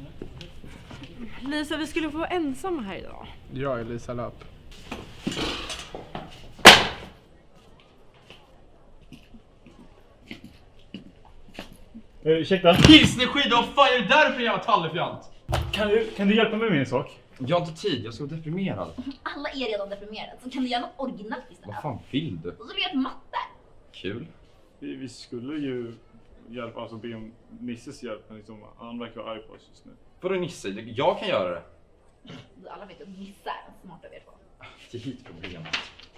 S20: Lisa, vi skulle få vara ensamma här idag.
S5: Jag är Lisa Löp.
S10: Eh, ursäkta?
S6: Pilsnerskida, vad fan är det där för jävla tallefjant?
S10: Kan du, kan du hjälpa mig med en sak?
S6: Jag har inte tid, jag är så deprimerad.
S14: Alla är redan deprimerade, så kan du göra något originellt istället?
S6: Vad fan vill du?
S14: Och så vill jag ett matte.
S6: Kul.
S10: Vi, vi skulle ju hjälpa, alltså be om Nisses hjälp, men liksom, han verkar vara arg på oss just nu.
S6: Vadå Nisse? Jag kan göra det.
S14: Alla vet att Nisse är en smart av er två.
S6: Det är hit problemet.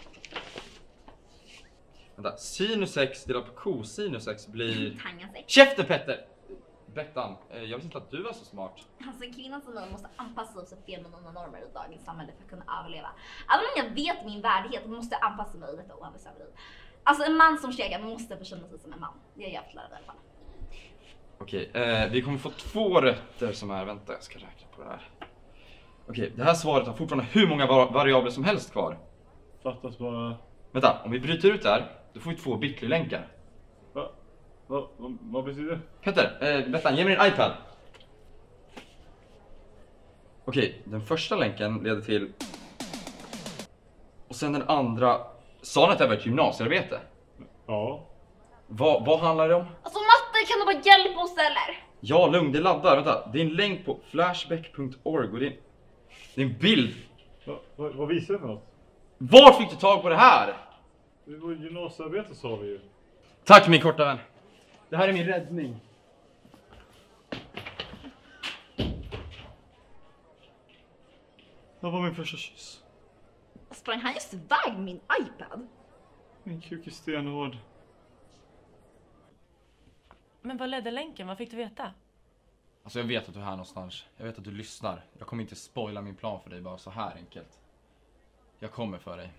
S6: Vänta, sinus x delat på cosinus x blir...
S14: Tangens x.
S6: Käften Petter! Bettan, jag visste inte att du var så smart.
S14: Alltså en kvinna som mig måste anpassa sig till feminina normer i dagens samhälle för att kunna överleva. Även om jag vet min värdighet måste jag anpassa mig i detta oanvisade liv. Alltså en man som stegar måste förkänna sig som en man. Det är jag jävligt lärd i alla fall.
S6: Okej, eh, vi kommer få två rätter som är... Vänta, jag ska räkna på det här. Okej, det här svaret har fortfarande hur många var- variabler som helst kvar.
S10: Fattas bara...
S6: Vänta, om vi bryter ut det här, då får vi två bitly-länkar.
S10: Va? Va? Va? Vad betyder det?
S6: Petter, eh, Bettan, ge mig din iPad. Okej, den första länken leder till... Och sen den andra... Sa ni att det var ett gymnasiearbete?
S10: Ja.
S6: Vad, vad handlar det om?
S14: Alltså matte, kan du bara hjälpa oss eller?
S6: Ja, lugn, det laddar. Vänta, det är en länk på flashback punkt org och det är, det är en bild.
S10: Va, va, vad visar det för något?
S6: Var fick du tag på det här?
S10: Det var gymnasiearbete sa vi ju.
S6: Tack min korta vän. Det här är min räddning.
S10: Det var min första kyss.
S14: Sprang han just iväg med min iPad?
S10: Min kuk är stenhård.
S8: Men vad ledde länken? Vad fick du veta?
S6: Alltså jag vet att du är här någonstans. Jag vet att du lyssnar. Jag kommer inte spoila min plan för dig bara så här enkelt. Jag kommer för dig.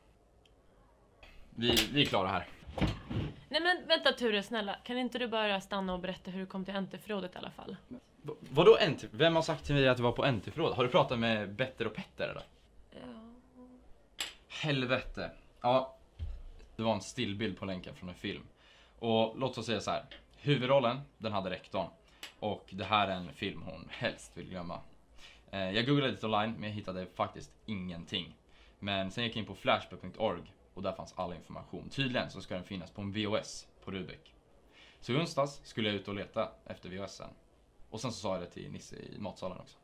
S6: Vi, vi är klara här.
S8: Nej men vänta Ture, snälla. Kan inte du bara stanna och berätta hur du kom till N T-förrådet i alla fall?
S6: V- vadå N T? Vem har sagt till mig att du var på N T-förrådet? Har du pratat med Better och Petter eller?
S8: Ja.
S6: Helvete. Ja, det var en stillbild på länken från en film. Och låt oss säga så här. Huvudrollen, den hade rektorn. Och det här är en film hon helst vill glömma. Eh, jag googlade lite online men jag hittade faktiskt ingenting. Men sen gick jag in på flashback punkt org och där fanns all information. Tydligen så ska den finnas på en V H S på Rubik. Så i onsdags skulle jag ut och leta efter V H S:en. Och sen så sa jag det till Nisse i matsalen också.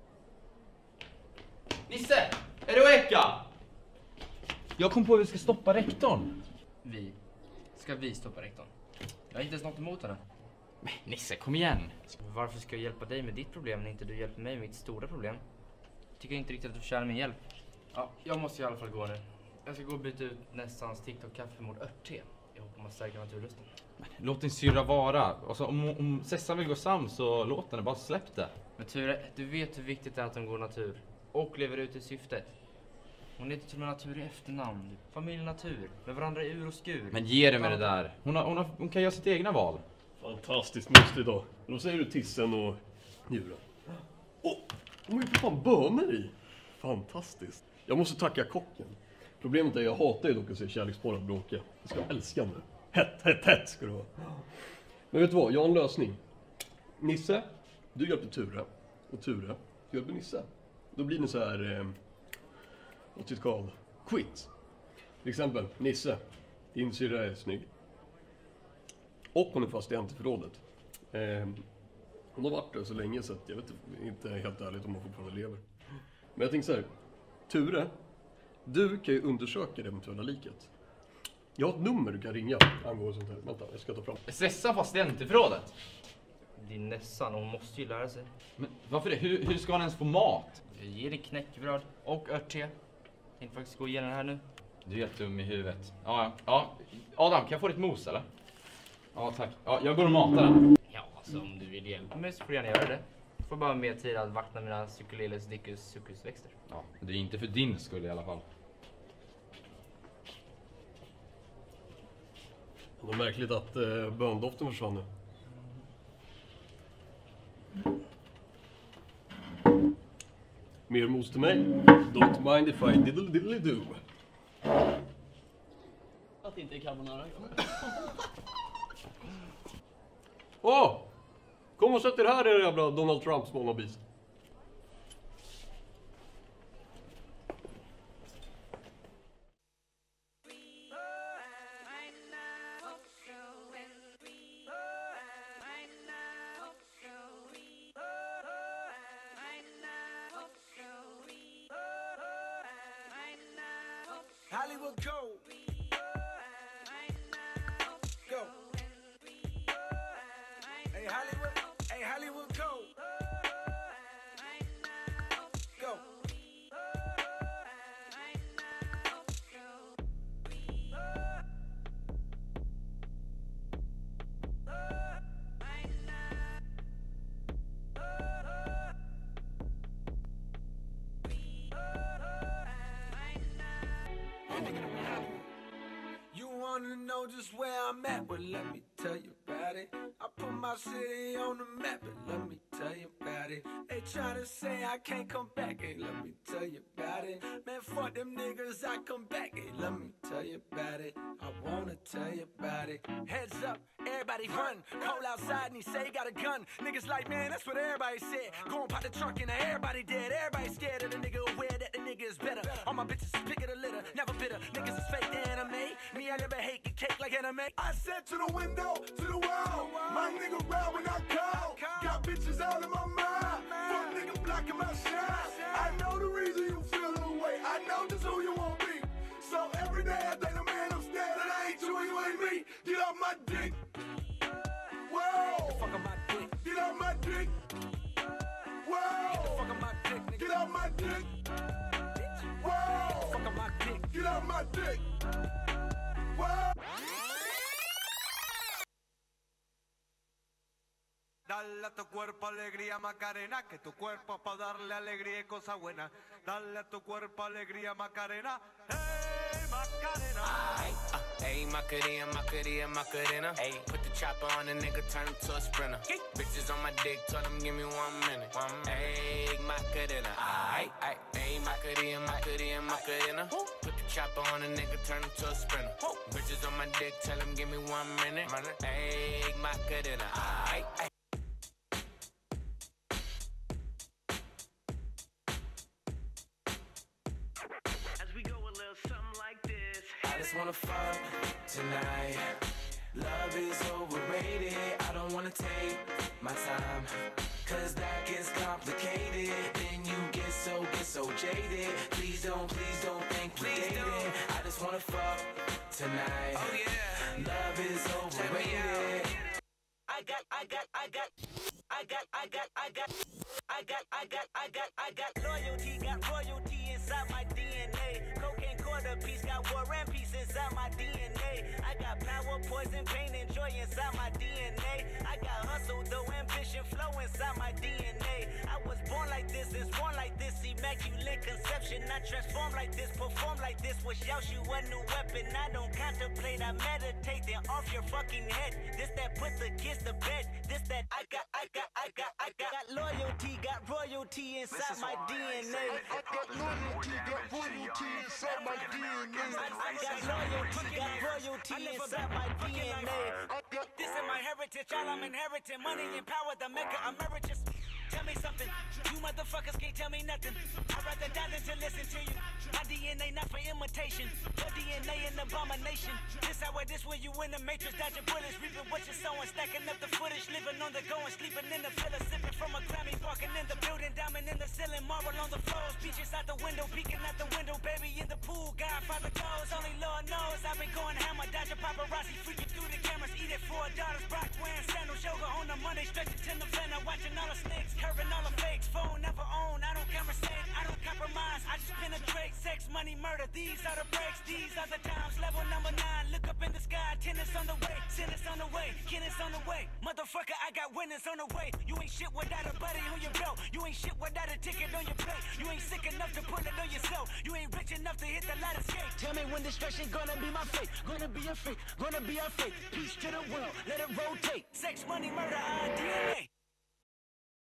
S6: Nisse! Är du eka? Jag kom på att vi ska stoppa rektorn.
S13: Vi? Ska vi stoppa rektorn? Jag har inte ens något emot henne.
S6: Men Nisse, kom igen.
S13: Varför ska jag hjälpa dig med ditt problem när inte du hjälper mig med mitt stora problem? Tycker inte riktigt att du förtjänar min hjälp. Ja, jag måste i alla fall gå nu. Jag ska gå och byta ut nästans TikTok-kaffe mot örtte. Jag hoppas man stärker naturlusten.
S6: Låt din syrra vara. Alltså, om, om Sessa vill gå sam så låt henne, bara släpp det.
S13: Men Ture, du vet hur viktigt det är att de går natur. Och lever ut i syftet. Hon heter till och med Natur i efternamn. Familj Natur. Med varandra i ur och skur.
S6: Men ge det med det där. Hon, har, hon, har, hon kan göra sitt egna val.
S21: Fantastiskt must idag. Då säger du tissen och njuren. Åh, de har ju för fan bönor i. Fantastiskt. Jag måste tacka kocken. Problemet är att jag hatar ju dock att se kärleksporrar bråka. Jag ska älska nu. Hett, hett, hett ska det vara. Men vet du vad, jag har en lösning. Nisse, du hjälper Ture. Och Ture, du hjälper Nisse. Då blir ni så här... Eh, what's it called? Quit. Till exempel, Nisse, din syrra är snygg. Och hon är fast i N T-förrådet. Eh, hon har varit där så länge så att jag vet inte helt ärligt om hon fortfarande lever. Men jag tänker så här. Ture, du kan ju undersöka det eventuella liket. Jag har ett nummer du kan ringa angående sånt här. Vänta, jag ska ta fram.
S6: Sessa fast i N T-förrådet?
S13: Din nässan, hon måste ju lära sig.
S6: Men varför det? Hur, hur ska han ens få mat?
S13: Jag ger dig knäckebröd och örtte. Jag tänkte faktiskt gå igenom det här nu.
S6: Du är helt dum i huvudet. Ja, ja. Adam, kan jag få ditt mos eller? Ja, tack. Ja, jag går och matar den.
S13: Ja, alltså om du vill hjälpa mig så får du gärna göra det. Jag får bara mer tid att vakna mina Succuleles dicus succusväxter.
S6: Ja, det är inte för din skull i alla fall.
S21: Det är märkligt att eh, böndoften försvann nu. Mer mos till mig. Don't mind if I diddle diddly do.
S4: Att det inte är carbonara.
S21: Åh! Oh, kom och sätt er här, era jävla Donald Trumps wannabes.
S22: Hollywood go. Go. Hey Hollywood, hey Hollywood go. Go. You wanna know just where I'm at? Well, let me tell you about it. I put my city on the map, but let me tell you about it. They tryna say I can't come back, hey, let me tell you about it. Man, fuck them niggas, I come back, hey, let me tell you about it. I wanna tell you about it. Heads up, everybody run. Cole outside and he say he got a gun. Niggas like, man, that's what everybody said. Go and pop the trunk and everybody dead. Everybody scared of the nigga, aware that the nigga is better. All my bitches is pick of the litter, never bitter. Niggas is fake the anime. Me, I never hate get cake like anime. I said to the window, to the wall. My nigga round when I call. Got bitches out of my mind. Fuck nigga blocking my shine. I know the reason you feel the way. I know just who you won't be. So every day I think the man upstairs that I ain't you and you ain't me. Get off my dick. Whoa. Get the fuck on my dick. Get off my dick. Whoa. Get the fuck on my dick. Nigga. Get off my dick. Whoa. Get the fuck on my dick. Get off my dick. Whoa.
S15: Dale a tu cuerpo alegría Macarena, que tu cuerpo es para darle alegría y cosas buenas. Dale a tu cuerpo alegría Macarena, hey Macarena.
S19: Ay, uh, hey Macarena, Macarena, Macarena. Hey, put the chopper on the nigga, turn him to a sprinter. Bitches on my dick, tell them give me one minute. One minute. Hey Macarena, ay, ay, hey Macarena, Macarena, Macarena. Put the chopper on the nigga, turn him to a sprinter. Bitches on my dick, tell them give me one minute. Hey Macarena, ay, ay. I just wanna fuck tonight. Love is overrated. I don't wanna take my time, cause that gets complicated. Then you get so, get so jaded. Please don't, please don't think we're dating. I just wanna fuck tonight. Oh yeah. Love is overrated. I got, I got, I got, I got, I got, I got, I got, I got, I got, I got loyalty, got royalty inside my D N A. Cocaine quarter piece, got war and peace inside my D N A. I got power, poison, pain, and joy inside my D N A. I got hustle, though ambition, flow inside my D N A. I was born like this, is born like this, immaculate conception. I transform like this, perform like this, was Yaoshu a new weapon. I don't contemplate, I meditate, then off your fucking head. This that put the kids to bed. This that I got, I got, I got, I got, got loyalty, got royalty inside my D N A. I got loyalty, got royalty inside my D N A. I got loyalty, got royalty inside my D N A. This is my heritage, all I'm inheriting. Money and power, the mecca emeritus. Tell me something, you motherfuckers can't tell me nothing. I'd rather die than to listen to you. My D N A not for imitation, your D N A an abomination. This how it is when you in the matrix, dodging bullets, reaping what you're sowing, stacking up the footage, living on the go and sleeping in the villa, sipping from a Grammy, walking in the building, diamond in the ceiling, marble on the floors, beaches out the window, peeking out the window, baby in the pool, Godfather goes, only Lord knows I've been going hammer, dodging paparazzi, freaking through the cameras, eating four daughters, Brock wearing sandals, yoga on the Monday, stretching to November, watching all the snakes. Curving all the fakes, phone never own. I don't conversate, I don't compromise. I just penetrate, sex, money, murder. These are the breaks, these are the times. Level number nine, look up in the sky. Tennis on the way, tennis on the way, tennis on the way. Motherfucker, I got winners on the way. You ain't shit without a buddy on your belt. You ain't shit without a ticket on your plate. You ain't sick enough to put it on yourself. You ain't rich enough to hit the ladder skate. Tell me when destruction gonna be my fate. Gonna be a fate, gonna be our fate. Peace to the world, let it rotate. Sex, money, murder, our D N A.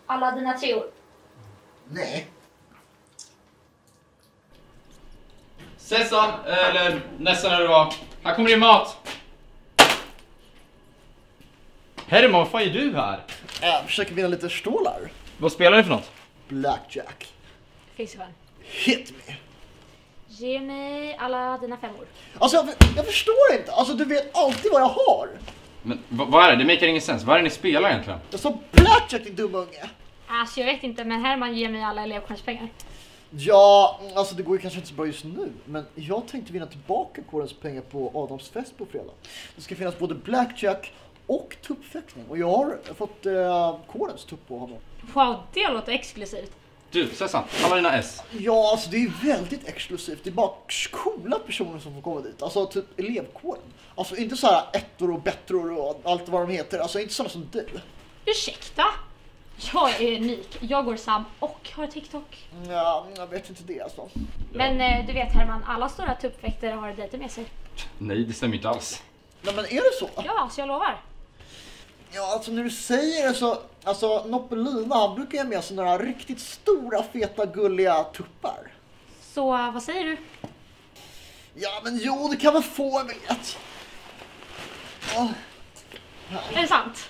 S11: alla dina treor?
S1: Nej.
S6: Sessan, eller nästan när det var. Här kommer din mat. Herman, vad fan är du här?
S1: Jag försöker vinna lite stålar.
S6: Vad spelar ni för något?
S1: Blackjack.
S11: Finns det.
S1: Hit me.
S11: Ge mig alla dina femmor.
S1: Alltså jag, jag förstår inte. Alltså du vet alltid vad jag har.
S6: Men vad, vad är det? Det makar ingen sens. Vad är det ni spelar egentligen?
S1: Jag sa blackjack, din dumma unge.
S11: Alltså jag vet inte, men Herman ger mig alla elevkårenspengar.
S1: Ja, alltså det går ju kanske inte så bra just nu. Men jag tänkte vinna tillbaka kårens pengar på Adams fest på fredag. Det ska finnas både blackjack och tuppfäktning. Och jag har fått eh, kårens tupp på honom.
S11: Wow, det låter exklusivt.
S6: Du, Sessan, alla dina S.
S1: Ja, alltså det är väldigt exklusivt. Det är bara coola personer som får komma dit. Alltså typ elevkåren. Alltså inte så här ettor och bettor och allt vad de heter. Alltså inte sådana som du.
S11: Ursäkta? Jag är unik. Jag går Sam och har TikTok.
S1: Ja, jag vet inte det alltså.
S11: Men eh, du vet Herman, alla stora tuppväktare har dejter med sig.
S6: Nej, det stämmer inte alls.
S1: Nej, men är det så?
S11: Ja, så jag lovar.
S1: Ja, alltså när du säger det så... Alltså Noppelina, han brukar ju med sådana riktigt stora, feta, gulliga tuppar.
S11: Så vad säger du?
S1: Ja, men jo, det kan man få, jag vet. Ja.
S11: Är det sant?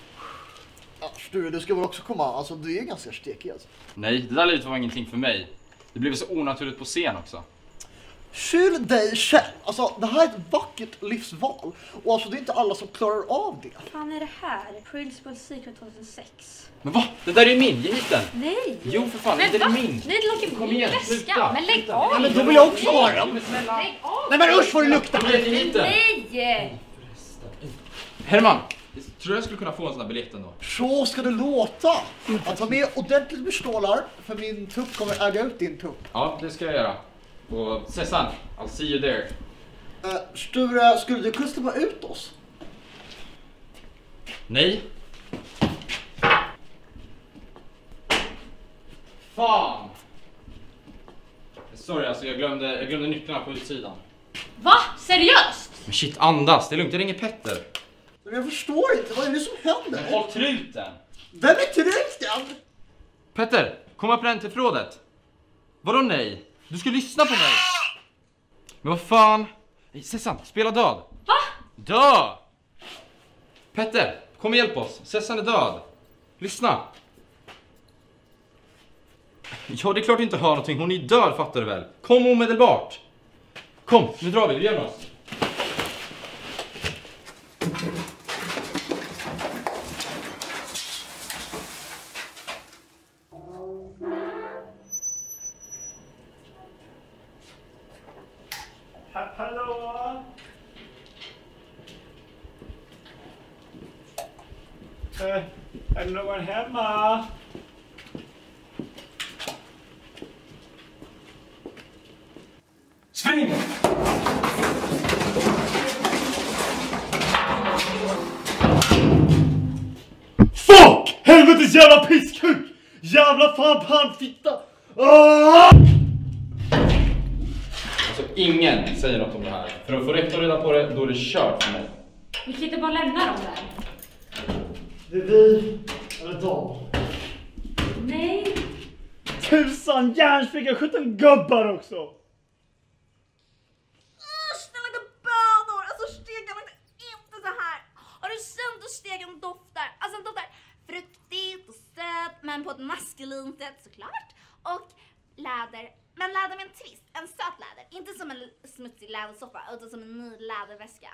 S1: Ja, Sture, du ska väl också komma. Alltså, du är ganska stekig alltså.
S6: Nej, det där livet var ingenting för mig. Det blev så onaturligt på scen också.
S1: Skyll dig själv. Alltså, det här är ett vackert livsval. Och alltså, det är inte alla som klarar av det.
S11: Vad fan är det här? Principal Secret tjugohundrasex.
S6: Men va? Det där är min, ge hit den.
S11: Nej!
S6: Jo, för fan,
S11: Men
S6: det är
S11: va?
S6: min.
S11: Nej, det låter
S6: Kom
S11: min
S6: igen,
S11: väska.
S6: sluta.
S11: Men lägg
S6: Sluta.
S11: av!
S1: Ja, men då vill jag också ha den.
S11: Lägg av!
S1: Nej, men usch vad det luktar!
S11: Nej!
S6: Herman, tror jag skulle kunna få en sån här biljett ändå?
S1: Så ska det låta. Att ha med ordentligt med stålar. För min tupp kommer äga ut din tupp.
S6: Ja, det ska jag göra. Och Sessan, I'll see you there.
S1: Uh, Sture, skulle du kunna släppa ut oss?
S6: Nej. Fan! Sorry, alltså jag glömde, jag glömde nycklarna på utsidan.
S11: Va? Seriöst?
S6: Men shit, andas. Det är lugnt, jag ringer Petter.
S1: Men jag förstår inte, vad är det som händer?
S6: Men håll truten!
S1: Vem är truten?
S6: Petter, kom upp den till förrådet. Vadå nej? Du ska lyssna på mig. Men vad fan? Sessan, spela död.
S11: Va?
S6: Dö! Petter, kom och hjälp oss. Sessan är död. Lyssna. Ja, det är klart du inte hör någonting. Hon är död, fattar du väl? Kom omedelbart. Kom, nu drar vi. Vi gör oss.
S10: Hallå? Eh, är det någon hemma? Spring! Fuck! Helvetes jävla pisskuk! Jävla fan panfitta! Ah!
S6: Alltså ingen säger något om det här. För att få rätt och reda på det, då är det kört för mig.
S11: Vi kan inte bara lämna dem där.
S10: Det är vi, eller de.
S11: Nej.
S10: Tusan järnspikar, sjutton gubbar också!
S9: Usch, den luktar bönor! Alltså stegen luktar inte så här. Har du känt hur stegen doftar? Alltså den doftar fruktigt och söt, men på ett maskulint sätt såklart. Och läder, men läder med en twist, en söt läder. Inte som en smutsig lädersoffa, utan som en ny läderväska.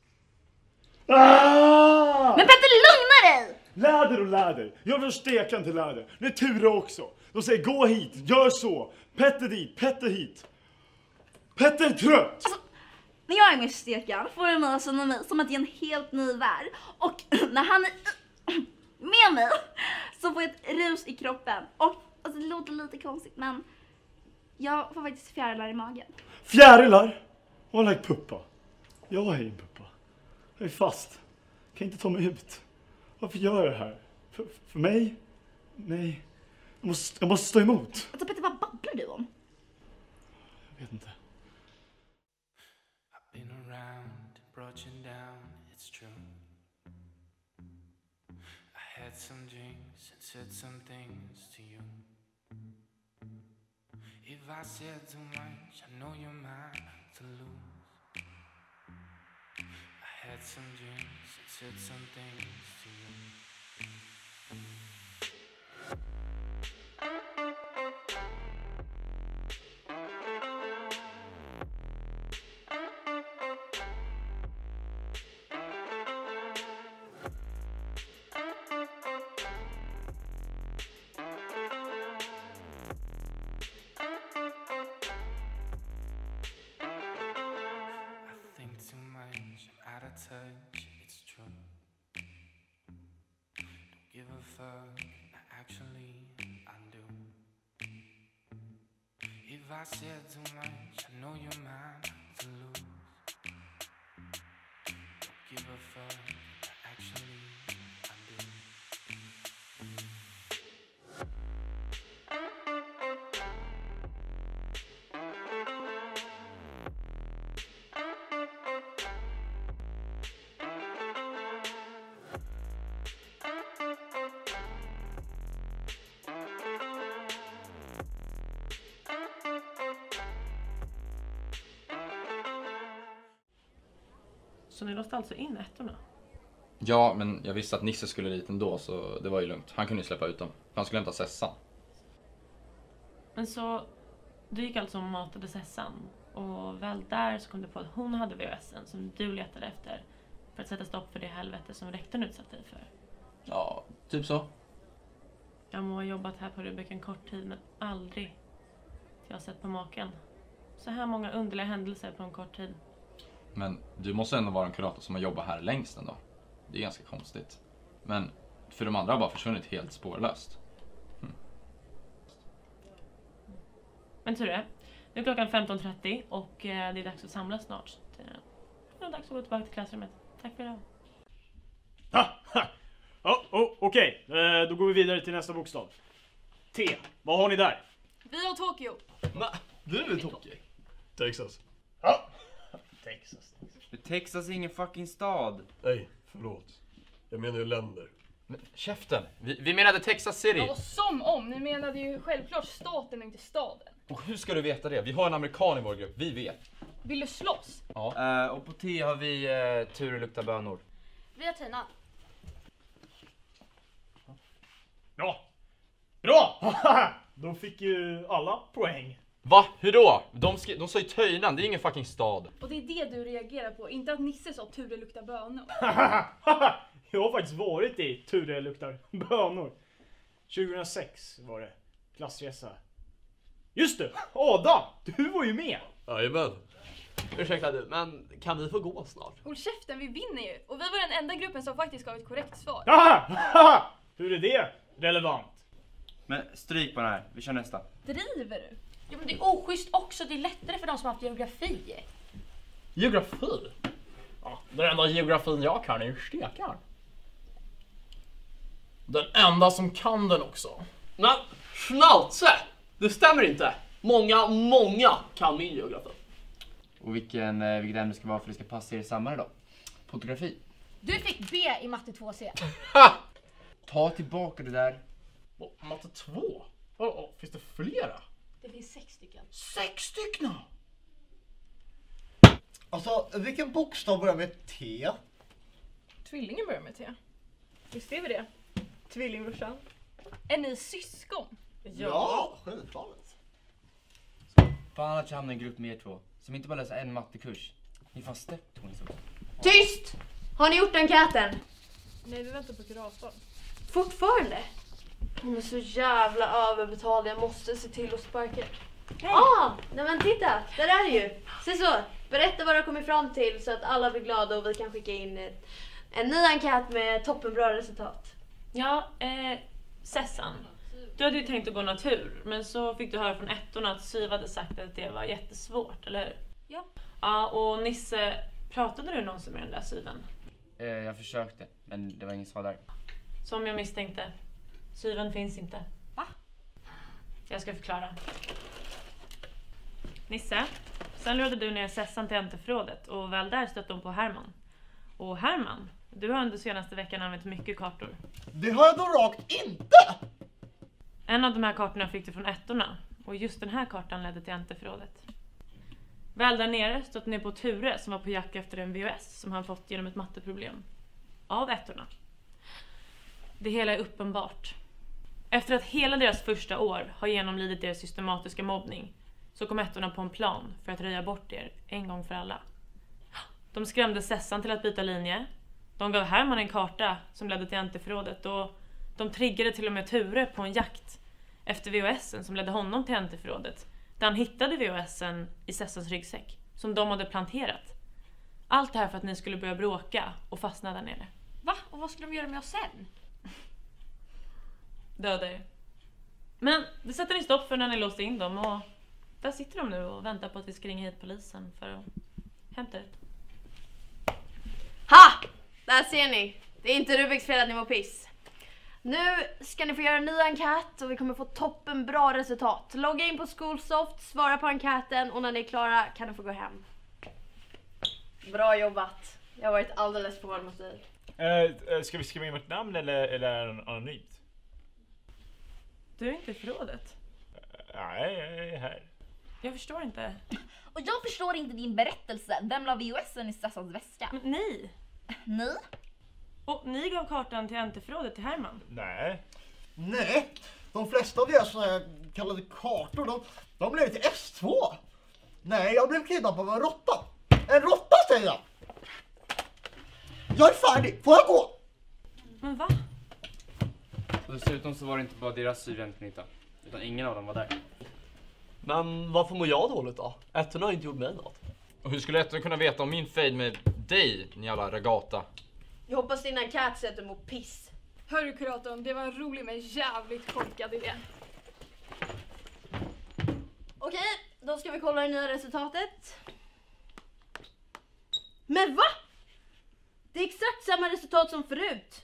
S10: Ah!
S9: Men Petter, lugna dig!
S10: Läder och läder. Jag vill steka till läder. Det är Ture också. De säger gå hit, gör så. Petter dit, Petter hit. Petter är trött.
S9: Alltså, när jag är med stekan får det mig att känna mig som att jag är en helt ny värld. Och när han är med mig så får jag ett rus i kroppen. Och alltså, det låter lite konstigt, men jag får faktiskt fjärilar i magen.
S10: Fjärilar? Har lagt puppa. Jag är en puppa. Jag är fast. Kan inte ta mig ut. Varför gör jag det här? För, för mig? Nej. Jag måste, jag måste stå emot.
S9: Alltså Petter, vad babblar du om?
S10: Jag vet inte.
S7: I've been around, brought you down, it's true. I had
S16: some drinks and said some things to you. If I said too much, I know you're mine to lose. I had some drinks and said some things to you. Touch, it's true. Don't give a fuck, actually I do. If I said too much, I know you're mine to lose. Don't give a fuck, actually I do.
S8: Så ni låste alltså in ettorna?
S6: Ja, men jag visste att Nisse skulle dit ändå, så det var ju lugnt. Han kunde ju släppa ut dem. Han skulle hämta Sessan.
S8: Men så, du gick alltså och matade Sessan. Och väl där så kom du på att hon hade V H S:en som du letade efter. För att sätta stopp för det helvete som rektorn utsatt dig för.
S6: Ja, typ så.
S8: Jag må ha jobbat här på Rubik en kort tid, men aldrig jag har sett på maken. Så här många underliga händelser på en kort tid.
S6: Men du måste ändå vara en kurator som har jobbat här längst ändå. Det är ganska konstigt. Men för de andra har bara försvunnit helt spårlöst. Hm.
S8: Men tur är, nu är klockan femton trettio och eh, det är dags att samlas snart. Så det är dags att gå tillbaka till klassrummet. Tack för idag.
S18: Ja, oh, okej. Okay. Eh, då går vi vidare till nästa bokstav. T. Vad har ni där?
S12: Vi har Tokyo.
S18: Va? Du är Tokyo? Texas.
S13: Ja.
S18: Texas.
S13: Texas är ingen fucking stad.
S21: Nej, förlåt. Jag menar ju länder.
S6: Men, käften. Vi, vi menade Texas City.
S12: Ja, som om. Ni menade ju självklart staten och inte staden.
S6: Och hur ska du veta det? Vi har en amerikan i vår grupp. Vi vet.
S12: Vill du slåss?
S6: Ja.
S13: Uh, och på T har vi uh, Tur lukta bönor.
S12: Vi har Tina.
S18: Bra. Bra! Då fick ju alla poäng.
S6: Va? Hur då? De, skri- de sa ju Töjnan, det är ingen fucking stad.
S12: Och det är det du reagerar på, inte att Nisse sa Ture luktar bönor.
S18: Jag har faktiskt varit i Ture luktar bönor. tjugohundrasex var det. Klassresa. Just det! Adam! Du var ju med!
S21: Jajamän.
S4: Ursäkta du, men kan vi få gå snart?
S12: Håll käften, vi vinner ju. Och vi var den enda gruppen som faktiskt gav ett korrekt svar.
S18: Haha! Hur är det relevant?
S13: Men stryk på den här, vi kör nästa.
S12: Driver du?
S23: Ja, men det är oschysst också. Det är lättare för de som har haft geografi.
S5: Geografi? Ja, den enda geografin jag kan är stekar. Den enda som kan den också.
S4: Men schnauze! Det stämmer inte. Många, många kan min geografi.
S13: Och vilken, eh, vilket ämne ska vara för att det ska passa er samman då? Fotografi.
S23: Du fick B i matte två C.
S13: Ta tillbaka det där.
S5: Oh, matte två? Oh, oh, finns det flera?
S23: Det finns sex stycken.
S5: Sex stycken?
S1: Alltså, vilken bokstav börjar med T?
S12: Tvillingen börjar med T. Visst är vi det? Tvillingbrorsan. Är ni syskon?
S1: Ja, självklart.
S13: Fan att jag hamnar i en grupp med er två. Som inte bara läser en mattekurs. Ni får steppt hon så.
S9: Tyst! Har ni gjort enkäten?
S12: Nej, vi väntar på kuratorn.
S9: Fortfarande? Hon är så jävla överbetald, jag måste se till att sparka. Ja, ah, nej men titta, där är det ju. Se så, berätta vad du har kommit fram till så att alla blir glada och vi kan skicka in ett, en ny enkät med toppenbra resultat.
S8: Ja, eh, Sessan. Du hade ju tänkt att gå natur, men så fick du höra från ettorna att Syv hade sagt att det var jättesvårt, eller hur?
S23: Ja.
S8: Ja, och Nisse, pratade du någonsin med den där Syven?
S13: Eh, jag försökte, men det var ingen svar där.
S8: Som jag misstänkte. Syven finns inte.
S23: Va?
S8: Jag ska förklara. Nisse, sen lurade du ner Sessan till hämteförrådet och väl där stötte hon på Herman. Och Herman, Du har under senaste veckan använt mycket kartor.
S1: Det har jag då rakt inte!
S8: En av de här kartorna fick du från ettorna. Och just den här kartan ledde till enteförrådet. Väl där nere stod ni på Ture som var på jakt efter en V H S som han fått genom ett matteproblem. Av ettorna. Det hela är uppenbart. Efter att hela deras första år har genomlidit deras systematiska mobbning så kom ettorna på en plan för att röja bort er en gång för alla. De skrämde Sessan till att byta linje. De gav Herman en karta som ledde till enteförrådet och de triggade till och med Ture på en jakt efter V H S:en som ledde honom till enteförrådet. Där han hittade V H S:en i Sessans ryggsäck som de hade planterat. Allt det här för att ni skulle börja bråka och fastna där nere.
S23: Va? Och vad skulle de göra med oss sen?
S8: Döda er. Men det sätter ni stopp för när ni låste in dem och där sitter de nu och väntar på att vi ska ringa hit polisen för att hämta ut.
S9: Ha! Där ser ni. Det är inte Rubiks fel att ni var piss. Nu ska ni få göra en ny enkät och vi kommer få toppen bra resultat. Logga in på Skolsoft, svara på enkäten och när ni är klara kan ni få gå hem. Bra jobbat. Jag har varit alldeles för hård mot dig.
S18: Uh, ska vi skriva in vårt namn eller, eller är det anonymt?
S8: Du är inte i förrådet.
S18: Nej, jag är här.
S8: Jag förstår inte.
S14: Och jag förstår inte din berättelse. Vem la V H S:en i Sessans väska?
S8: Men ni.
S14: Ni?
S8: Och ni gav kartan till enteförrådet till Herman.
S18: Nej.
S1: Nej, de flesta av deras såna här kallade kartor, de, de blev till S två. Nej, jag blev kidnappad av en råtta. En råtta säger jag. Jag är färdig, får jag gå?
S8: Men va?
S13: Och dessutom så var det inte bara deras syväntenita, utan ingen av dem var där.
S4: Men varför mår jag dåligt då? Ettorna har inte gjort mig något.
S6: Och hur skulle ettorna kunna veta om min fejd med dig, ni jävla regata?
S9: Jag hoppas din enkät sätter mot piss.
S12: Hörru kuratorn, det var en rolig men jävligt korkad idé.
S9: Okej, då ska vi kolla det nya resultatet. Men va? Det är exakt samma resultat som förut.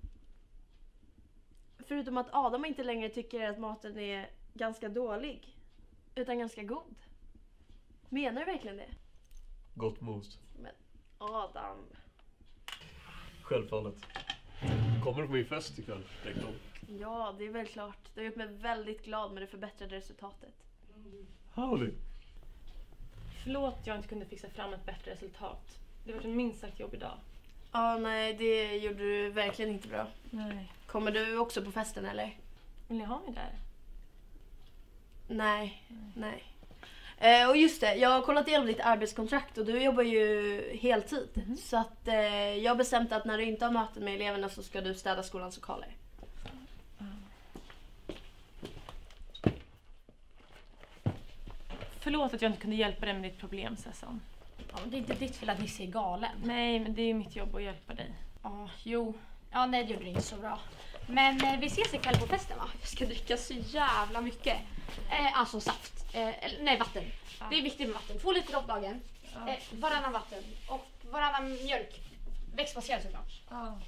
S9: Förutom att Adam inte längre tycker att maten är ganska dålig. Utan ganska god. Menar du verkligen det?
S4: Gott mos.
S9: Men Adam.
S4: Självfallet. Kommer du på min fest ikväll, rektorn?
S9: Ja, det är väl klart. Det har gjort mig väldigt glad med det förbättrade resultatet.
S4: Howdy.
S8: Förlåt jag inte kunde fixa fram ett bättre resultat. Det var en minst sagt jobbig dag.
S9: Ja, nej, det gjorde du verkligen inte bra.
S8: Nej.
S9: Kommer du också på festen eller?
S8: Vill ni ha mig där?
S9: Nej, nej. Eh, och just det, jag har kollat igenom ditt arbetskontrakt och du jobbar ju heltid. Mm. Så att eh, jag har bestämt att när du inte har möten med eleverna så ska du städa skolans lokaler.
S8: Mm. Förlåt att jag inte kunde hjälpa dig med ditt problem, Sessan.
S23: Ja, men det är inte ditt fel att Nisse är galen.
S8: Nej, men det är ju mitt jobb att hjälpa dig.
S23: Ja, jo. Ja, nej, det gjorde det inte så bra. Men eh, vi ses ikväll på festen, va? Jag ska dricka så jävla mycket. Eh, alltså saft. Eh, eller, nej, vatten. Ja. Det är viktigt med vatten. Två liter om dagen. Ja. Eh, varannan vatten. Och varannan mjölk. Växtbaserad såklart.
S8: Ja.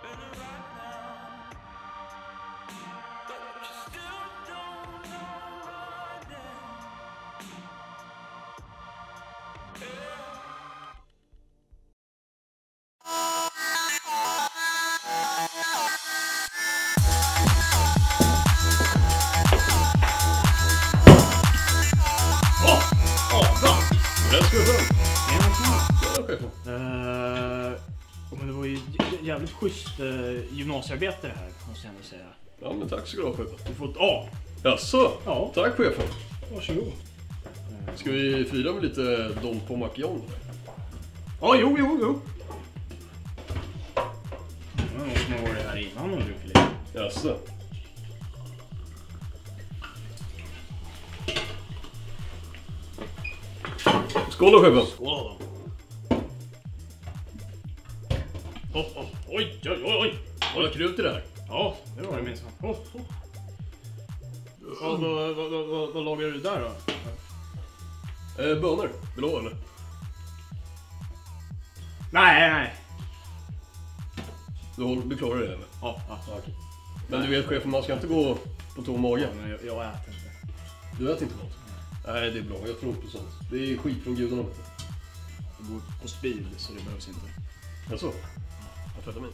S18: Men det var ju jä- jävligt schysst uh, gymnasiearbete det här, måste jag ändå säga.
S21: Ja, men tack så du ha, chefen.
S18: Du får ett A.
S21: Jaså?
S18: Ja.
S21: Tack, chefen.
S18: Varsågod.
S21: Ska vi fira med lite Don på Macion?
S18: Ja, jo, jo, jo. Ja, måste man vara här innan och druckit lite.
S21: Jaså? Skål då, chefen.
S18: Skål då. Oh, oh, oj, oj, oj, oj.
S21: Var det krut i det här?
S18: Ja, det var det minst. Oh, oh. Vad, vad, vad, vad, vad lagar du där då?
S21: Eh, bönor. Vill du ha eller?
S18: Nej, nej.
S21: Du, håller, du klarar det eller?
S18: Ja, ja.
S21: Okej. Men du vet chefen, man ska inte gå på tom mage.
S18: Ja, men jag, jag äter inte.
S21: Du äter inte mat? Nej, det är bra. Jag tror inte på sånt. Det är skit från gudarna.
S18: Jag går på speed så det behövs inte.
S21: Jaså? Amfetamin?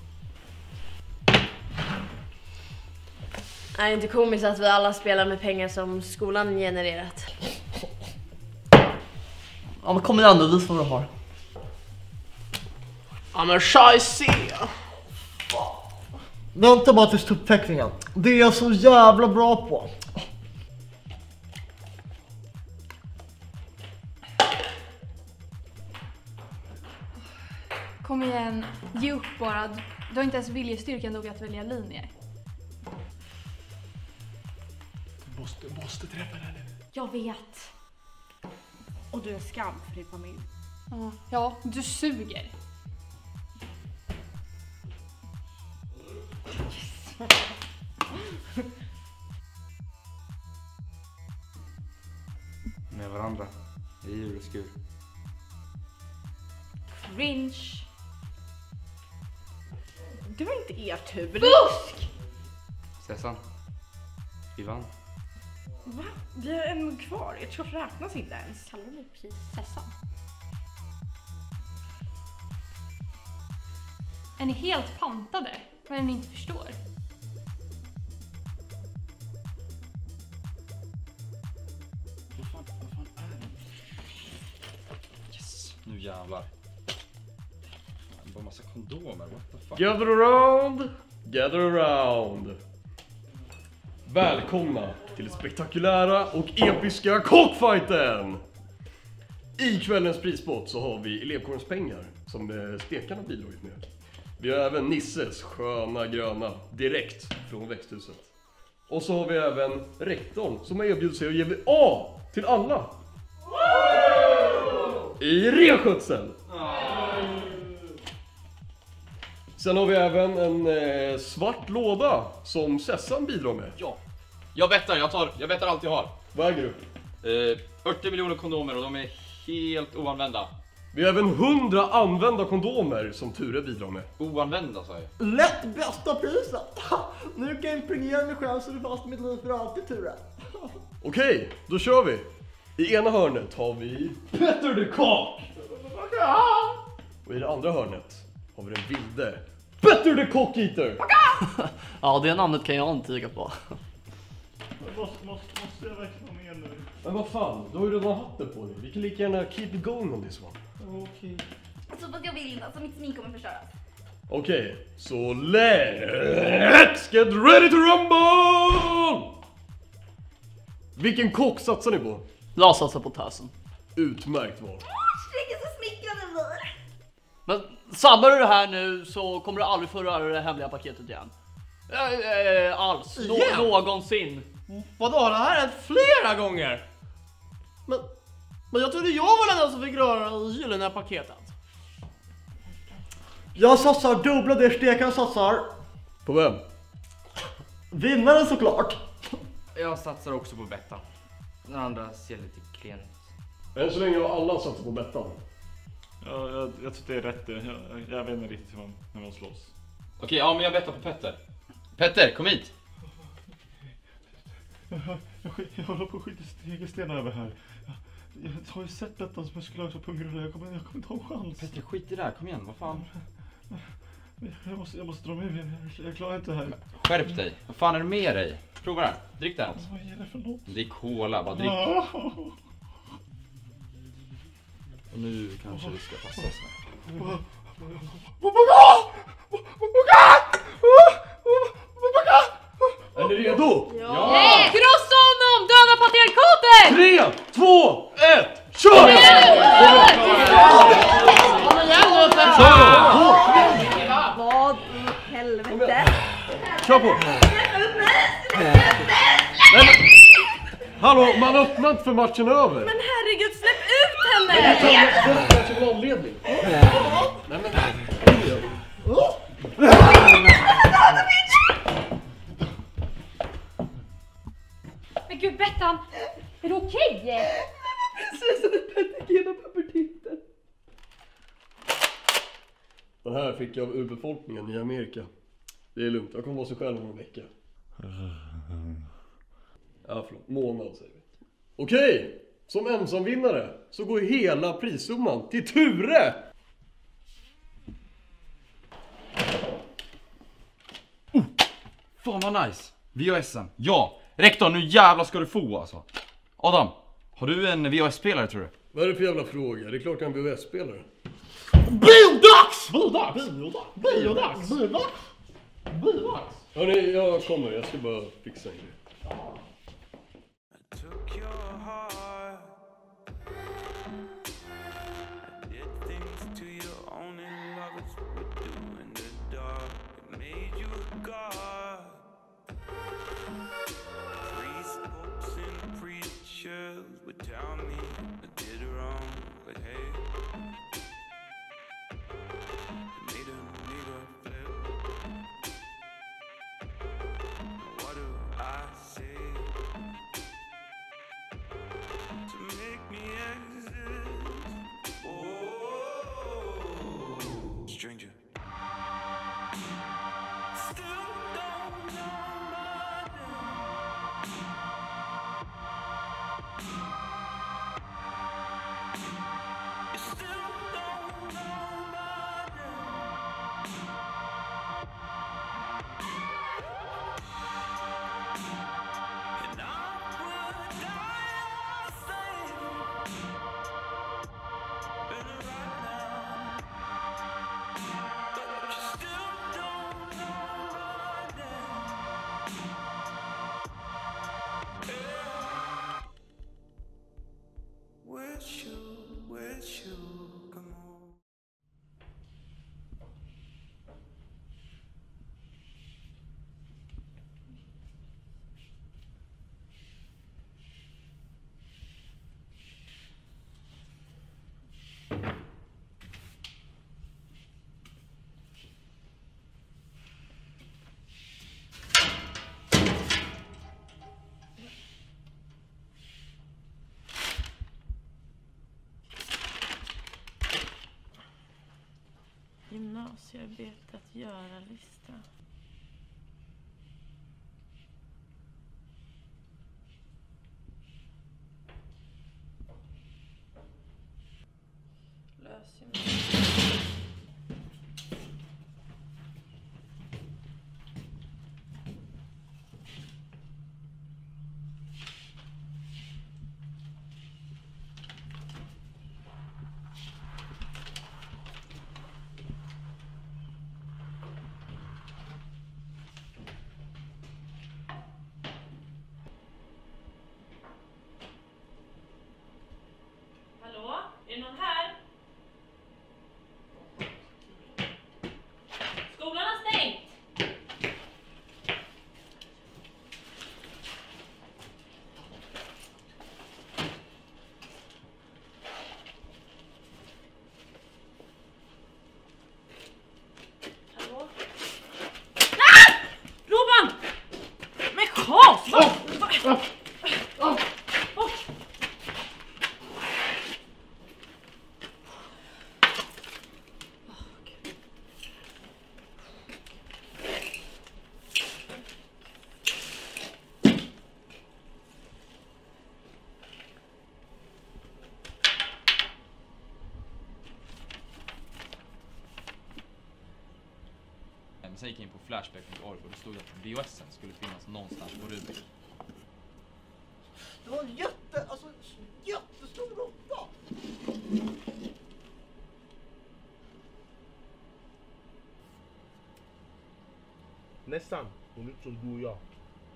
S9: Är det inte komiskt att vi alla spelar med pengar som skolan genererat?
S4: Ja men kom igen nu, visa vad du har. Ja men scheisse!
S1: Vänta bara tills tuppteckningen. Det är jag så jävla bra på.
S23: Kom igen, ge upp bara. Du har inte ens viljestyrkan nog att välja linjer.
S18: Du måste, måste träffa den nu.
S23: Jag vet.
S20: Och du är en skam för din familj.
S23: Ja, ja, du suger.
S13: Med varandra. I djur och skur.
S23: Cringe.
S20: Det var inte er tur.
S23: Fusk!
S13: Sessan. Vi vann.
S20: Va? Vi har en mugg kvar. Jag tror att räknas inte ens.
S23: Kallar du mig prinsessan? Är ni helt pantade? Vad är det ni inte förstår?
S6: Vad fan, vad fan är det? Yes, nu jävlar. Det var en massa kondomer, what the fuck?
S21: Gather around, gather around. Välkomna till spektakulära och episka cockfighten! I kvällens prispott så har vi elevkårens pengar som stekarna bidragit med. Vi har även Nisses sköna gröna direkt från växthuset. Och så har vi även rektorn som har erbjudit sig att ge A till alla. I renskötsel! Sen har vi även en eh, svart låda som Sessan bidrar med.
S6: Ja. Jag bettar, jag tar, jag bettar allt jag har.
S21: Vad äger
S6: du? Eh, fyrtio miljoner kondomer och de är helt oanvända.
S21: Vi har även hundra använda kondomer som Ture bidrar med.
S6: Oanvända, sa jag.
S1: Lätt bästa priset! Nu kan jag impregnera mig själv så det fast mitt liv för alltid, Ture.
S21: Okej, då kör vi. I ena hörnet har vi Petter the Cock. Och i det andra hörnet har vi den vilde Petter the Cock Eater.
S4: Ja, det namnet kan jag inte tiga på.
S10: Måste, måste, måste jag verkligen vara med nu?
S21: Men vad fan, du har ju redan hatt det på dig. Vi kan lika gärna keep it going on this one.
S10: Okej.
S14: Alltså fast jag vill inte, alltså mitt smink kommer förstöras.
S21: Okej, så let's get ready to rumble! Vilken kock satsar ni på?
S4: Jag satsar på Tassen.
S21: Utmärkt val.
S14: Jag är så smickrande blir.
S4: Men sabbar du det här nu så kommer du aldrig få röra det hemliga paketet igen. Äh, äh, alls. Nå-
S5: Igen?
S4: någonsin.
S5: Vadå, har det här hänt flera gånger? Men, men jag trodde jag var den som fick röra det gyllene paketet.
S1: Jag satsar dubbla det stekan satsar.
S21: På vem?
S1: Vinnaren såklart.
S13: Jag satsar också på Bettan. Den andra ser lite klen ut.
S21: Än så länge har alla satsat på Bettan.
S10: Ja, jag, jag tycker det är rätt. Jag, jag vet inte riktigt hur man, hur man slåss.
S6: Okej, ja men jag bettar på Petter. Petter, kom hit!
S10: Jag, jag, jag håller på att skjuta stegar över här. Jag, jag har ju sett detta som muskulösa pungrullar. Jag kommer, jag kommer inte ha en chans.
S6: Petter, skit i det där. Kom igen, vad fan?
S10: Jag måste, jag måste dra mig. Jag, jag klarar inte det här.
S6: Men, skärp dig. Vad fan är det med dig? Prova det här. Drick det.
S10: Vad är det för något?
S6: Det är cola, bara drick. Och nu kanske det ska passa oss med.
S21: Är ni redo?
S8: Ja! Nej! Krossa honom! Döda patriarkatet!
S21: Tre, två, ett, kör!
S9: Vad i helvete?
S21: Kör på! Hallå, man öppnar inte för matchen över.
S9: Men herregud, släpp ut henne!
S21: Det kanske var en anledning. Nej men...
S23: Men gud Bettan, är det okej?
S9: Precis som det Petter på puberteten.
S21: Den här fick jag av urbefolkningen i Amerika. Det är lugnt, jag kommer vara sig själv om en vecka. Ja, förlåt. Månad säger vi. Okej, som ensamvinnare så går hela prissumman till Ture!
S6: Oh, fan vad nice! V H S-en. Ja! Rektor, nu jävlar ska du få alltså. Adam, har du en V H S-spelare tror du?
S21: Vad är det för jävla fråga? Det är klart jag är en V H S-spelare.
S18: Biodags! Biodags! Biodags! Biodags! Biodags!
S21: Hörrni, jag kommer. Jag ska bara fixa en grej.
S7: Took your heart, I did things to your own and love is what we do in the dark. It made you a god. Priests, popes and preachers would tell me I did wrong, but hey, it made a, made a flip. What do I say to make me exist? Oh, stranger. Still don't know my name. You still don't know my name. And I would die safe. Been right now, but you still don't know my name. Yeah. Wish you, wish you come home.
S8: Gymnasiearbetet göra-lista. Lös gymnasiet.
S6: Men sen gick jag in på flashback punkt org och det stod att B O S'en skulle finnas någonstans på Rubik.
S1: Det var en jätte, alltså jättestor råtta.
S2: Nästan. Hon är ut som du och jag.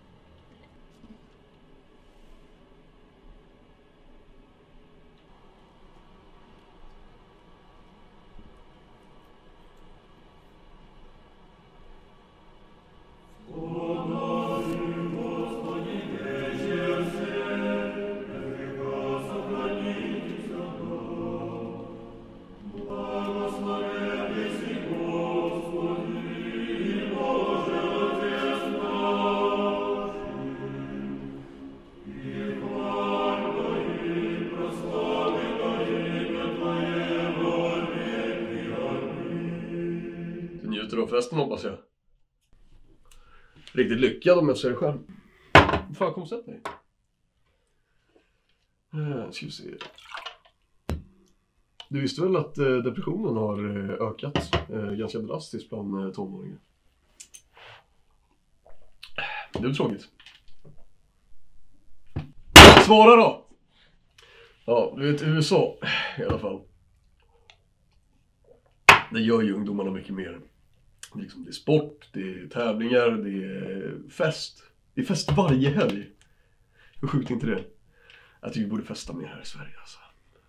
S21: Njuter av festen hoppas jag. Riktigt lyckad om jag ser det själv. Fan, kom sätt dig. Eh, ska vi se. Du visste väl att eh, depressionen har eh, ökat eh, ganska drastiskt bland eh, tonåringar? Det är tråkigt. Svara då! Ja, du vet U S A i alla fall. Det gör ju ungdomarna mycket mer. Det är, liksom, det är sport, det är tävlingar, det är fest. Det är fest varje helg. Hur sjukt är inte det? Jag tycker vi borde festa mer här i Sverige alltså.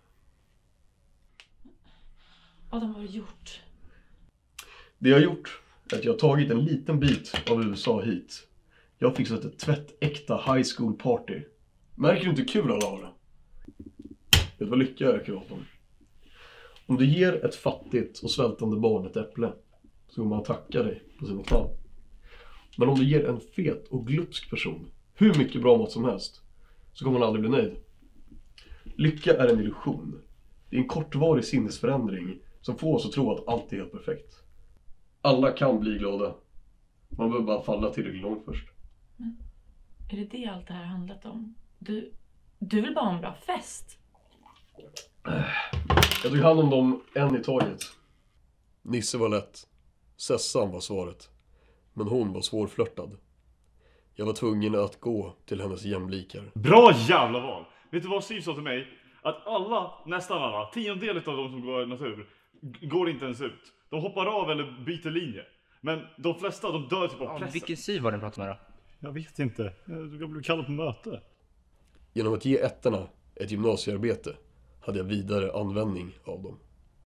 S8: Vad de har gjort?
S21: Det jag har gjort är att jag har tagit en liten bit av U S A hit. Jag har fixat ett tvättäkta high school party. Märker du inte hur kul alla har det? Vet du vad lycka är, kuratorn? Om du ger ett fattigt och svältande barn ett äpple så kommer man tacka dig på sina knän. Men om du ger en fet och glupsk person hur mycket bra mat som helst så kommer man aldrig bli nöjd. Lycka är en illusion. Det är en kortvarig sinnesförändring som får oss att tro att allt är helt perfekt. Alla kan bli glada. Man behöver bara falla tillräckligt långt först.
S8: Men är det det allt det här handlat om? Du, du vill bara ha en bra fest?
S21: Jag tog hand om dem en i taget. Nisse var lätt. Sessan var svaret. Men hon var svårflörtad. Jag var tvungen att gå till hennes jämlikar.
S10: Bra jävla val! Vet du vad Siv sa till mig? Att alla, nästan alla, tiondel av de som går natur går inte ens ut. De hoppar av eller byter linje. Men de flesta, de dör typ av pressen.
S13: Vilken Siv var den pratade med då?
S10: Jag vet inte. Jag blev kallad på möte.
S21: Genom att ge ettorna ett gymnasiearbete hade jag vidare användning av dem.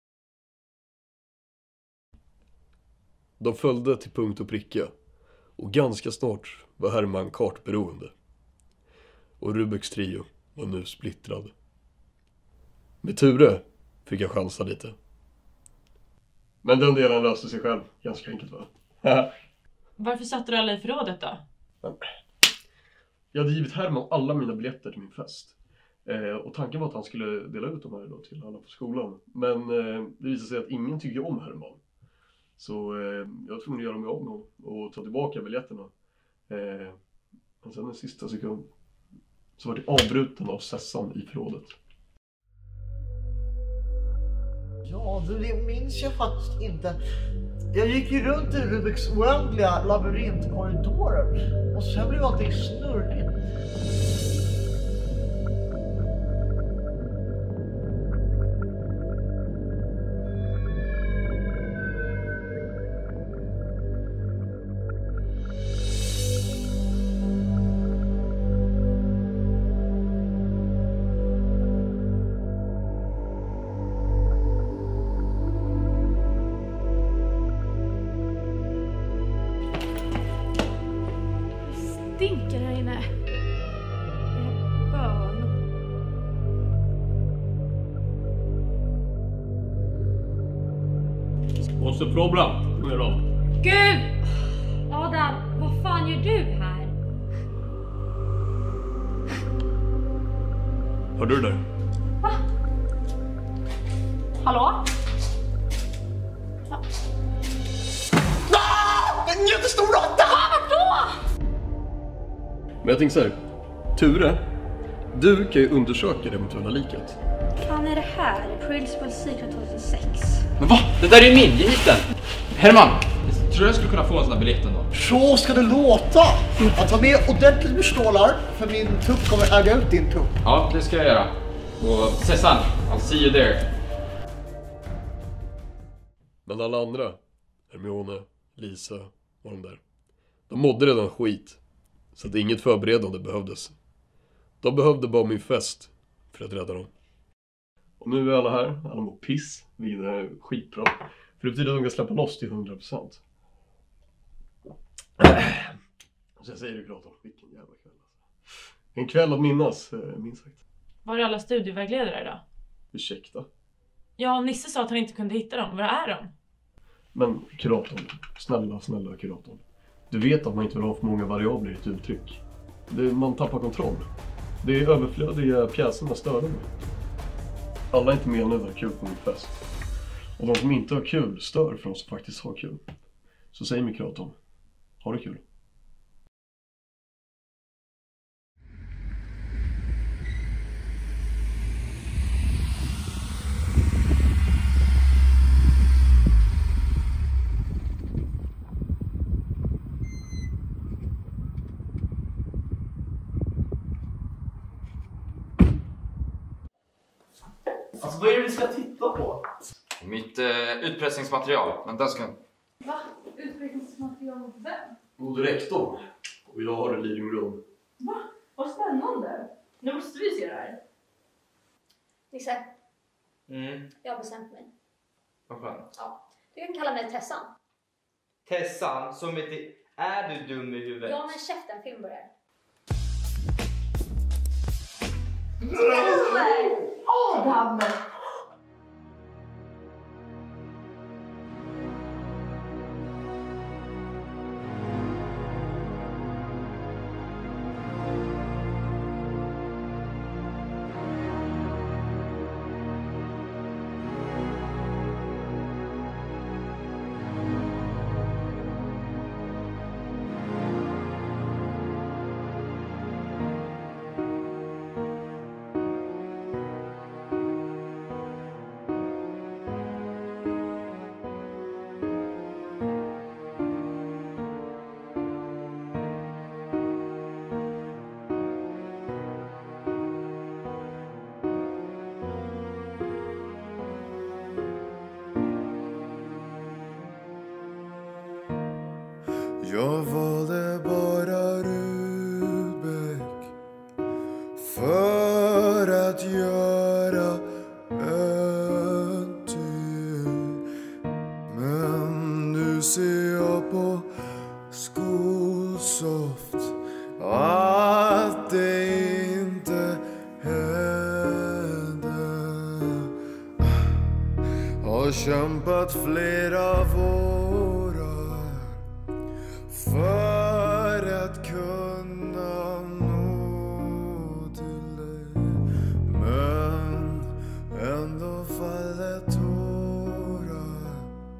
S21: De följde till punkt och pricka. Och ganska snart var Herman kartberoende. Och Rubiks trio var nu splittrad. Med Ture fick jag chansa lite. Men den delen löste sig själv. Ganska enkelt va?
S8: Varför satte du alla i förrådet då?
S21: Men, jag hade givit Herman alla mina biljetter till min fest. Eh, och tanken var att han skulle dela ut dem här då till alla på skolan. Men eh, det visade sig att ingen tycker om Herman. Så eh, jag var tvungen att göra mig av med honom och ta tillbaka biljetterna. Eh, men sen den sista sekund så var det avbruten av Sessan i förrådet.
S1: Ja, du, det minns jag faktiskt inte. Jag gick ju runt i Rubiks oändliga labyrintkorridorer och sen blev allting snurrigt.
S23: Stinker här inne. Bön.
S21: What's the problem med dem?
S23: Gud! Adam, vad fan gör du här?
S21: Hörde du det?
S23: Va? Hallå?
S1: En jättestor råtta!
S23: Vadå?
S21: Men jag tänkte så här. Ture, du kan ju undersöka det eventuella liket.
S23: Vad fan är det här? Principal Secret tjugohundrasex.
S13: Men va? Det där är min, ge hit den! Herman!
S6: tror jag skulle kunna få en sån här biljett ändå.
S1: Så ska det låta! Att vara med ordentligt med stålar, för min tupp kommer äga ut din tupp.
S6: Ja, det ska jag göra. Och Sessan, I'll see you there.
S21: Men alla andra, Hermione, Lisa och de där, de mådde redan skit. Så att inget förberedande behövdes. De behövde bara min fest för att rädda dem. Och nu är alla här, alla mår piss, vilket är skitbra. För det betyder att de kan släppa loss till hundra procent. Så jag säger det klart om, vilken jävla kväll. En kväll att minnas, minst sagt.
S8: Var är alla studievägledare då?
S21: Ursäkta.
S8: Ja, Nisse sa att han inte kunde hitta dem. Var är de?
S21: Men kuratorn, snälla, snälla kuratorn. Du vet att man inte vill ha för många variabler i ett uttryck. Det, man tappar kontroll. Det är överflödiga pjäserna större mig. Alla är inte med nu har kul på min fest. Och de som inte har kul stör för de som faktiskt har kul. Så säg mig kuratorn, har du kul?
S4: Alltså vad är det vi ska titta på?
S6: Mitt eh, utpressningsmaterial. Vänta en sekund.
S23: Va? Utvecklingsmaterial mot vem?
S21: God rektor. Och jag har en leading room.
S23: Va? Vad spännande. Nu måste vi se det här.
S3: Nisse,
S17: Mm,
S3: jag har bestämt mig.
S17: vad skönt.
S3: Ja. Du kan kalla mig Tessan.
S17: Tessan, som heter... Är du dum i huvudet?
S3: Ja, men käften, film börjar.
S17: Adam!
S22: Jag valde bara Rudbeck för att göra en tur. Men nu ser jag på Skolsoft att det inte hände. Har kämpat flera vårar för att kunna nå till dig. Men ändå faller tårar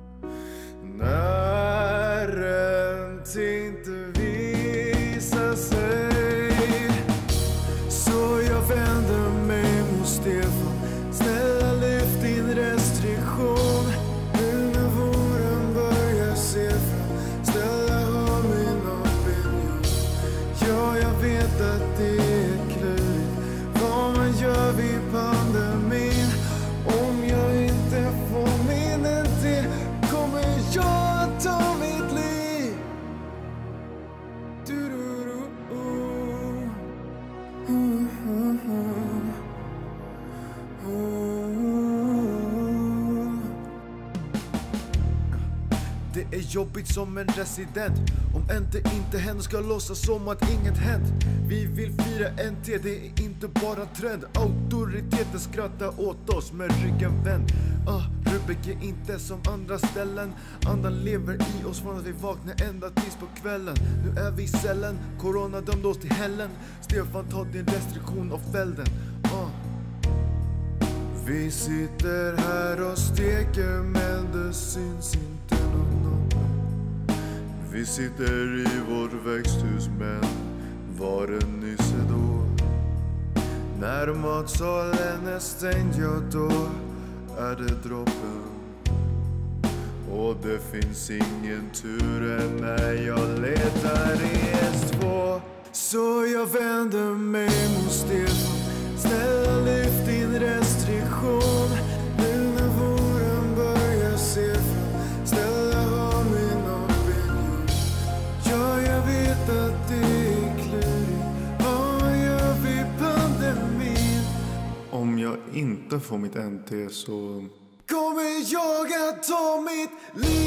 S22: när ett inte visar sig. Så jag vänder mig mot Stefan. Snälla lyft din restriktion. Nu när våren börjar se fram. Snälla hör min opinion. Ja, jag vet att det är klurigt vad man gör vid pandemin. Om jag inte får minnen till kommer jag att ta mitt liv. Du-du-du-du. Det är jobbigt som en resident. Om inte inte händer ska låtsas som att inget hänt. Vi vill fira N T, det är inte bara trend. Auktoriteten skrattar åt oss med ryggen vänd. uh, Rubik är inte som andra ställen. Andan lever i oss från att vi vaknar ända tills på kvällen. Nu är vi i cellen, corona dömde oss till hällen. Stefan tar din restriktion av fälden. uh. Vi sitter här och steker men det syns inte någon nobbe. Vi sitter i vårt växthus men var det nyss då? När matsalen är stängd, ja då är det droppen. Och det finns ingen tur än när jag letar i S två. Så jag vänder mig mot Stefan. Snälla lyft din restriktion. Nu när våren börjar se fram. Snälla ha min opinion. Ja, jag vet att det är klurigt. Vad gör vi pandemin? Om jag inte får mitt N T så kommer jag att ta mitt liv.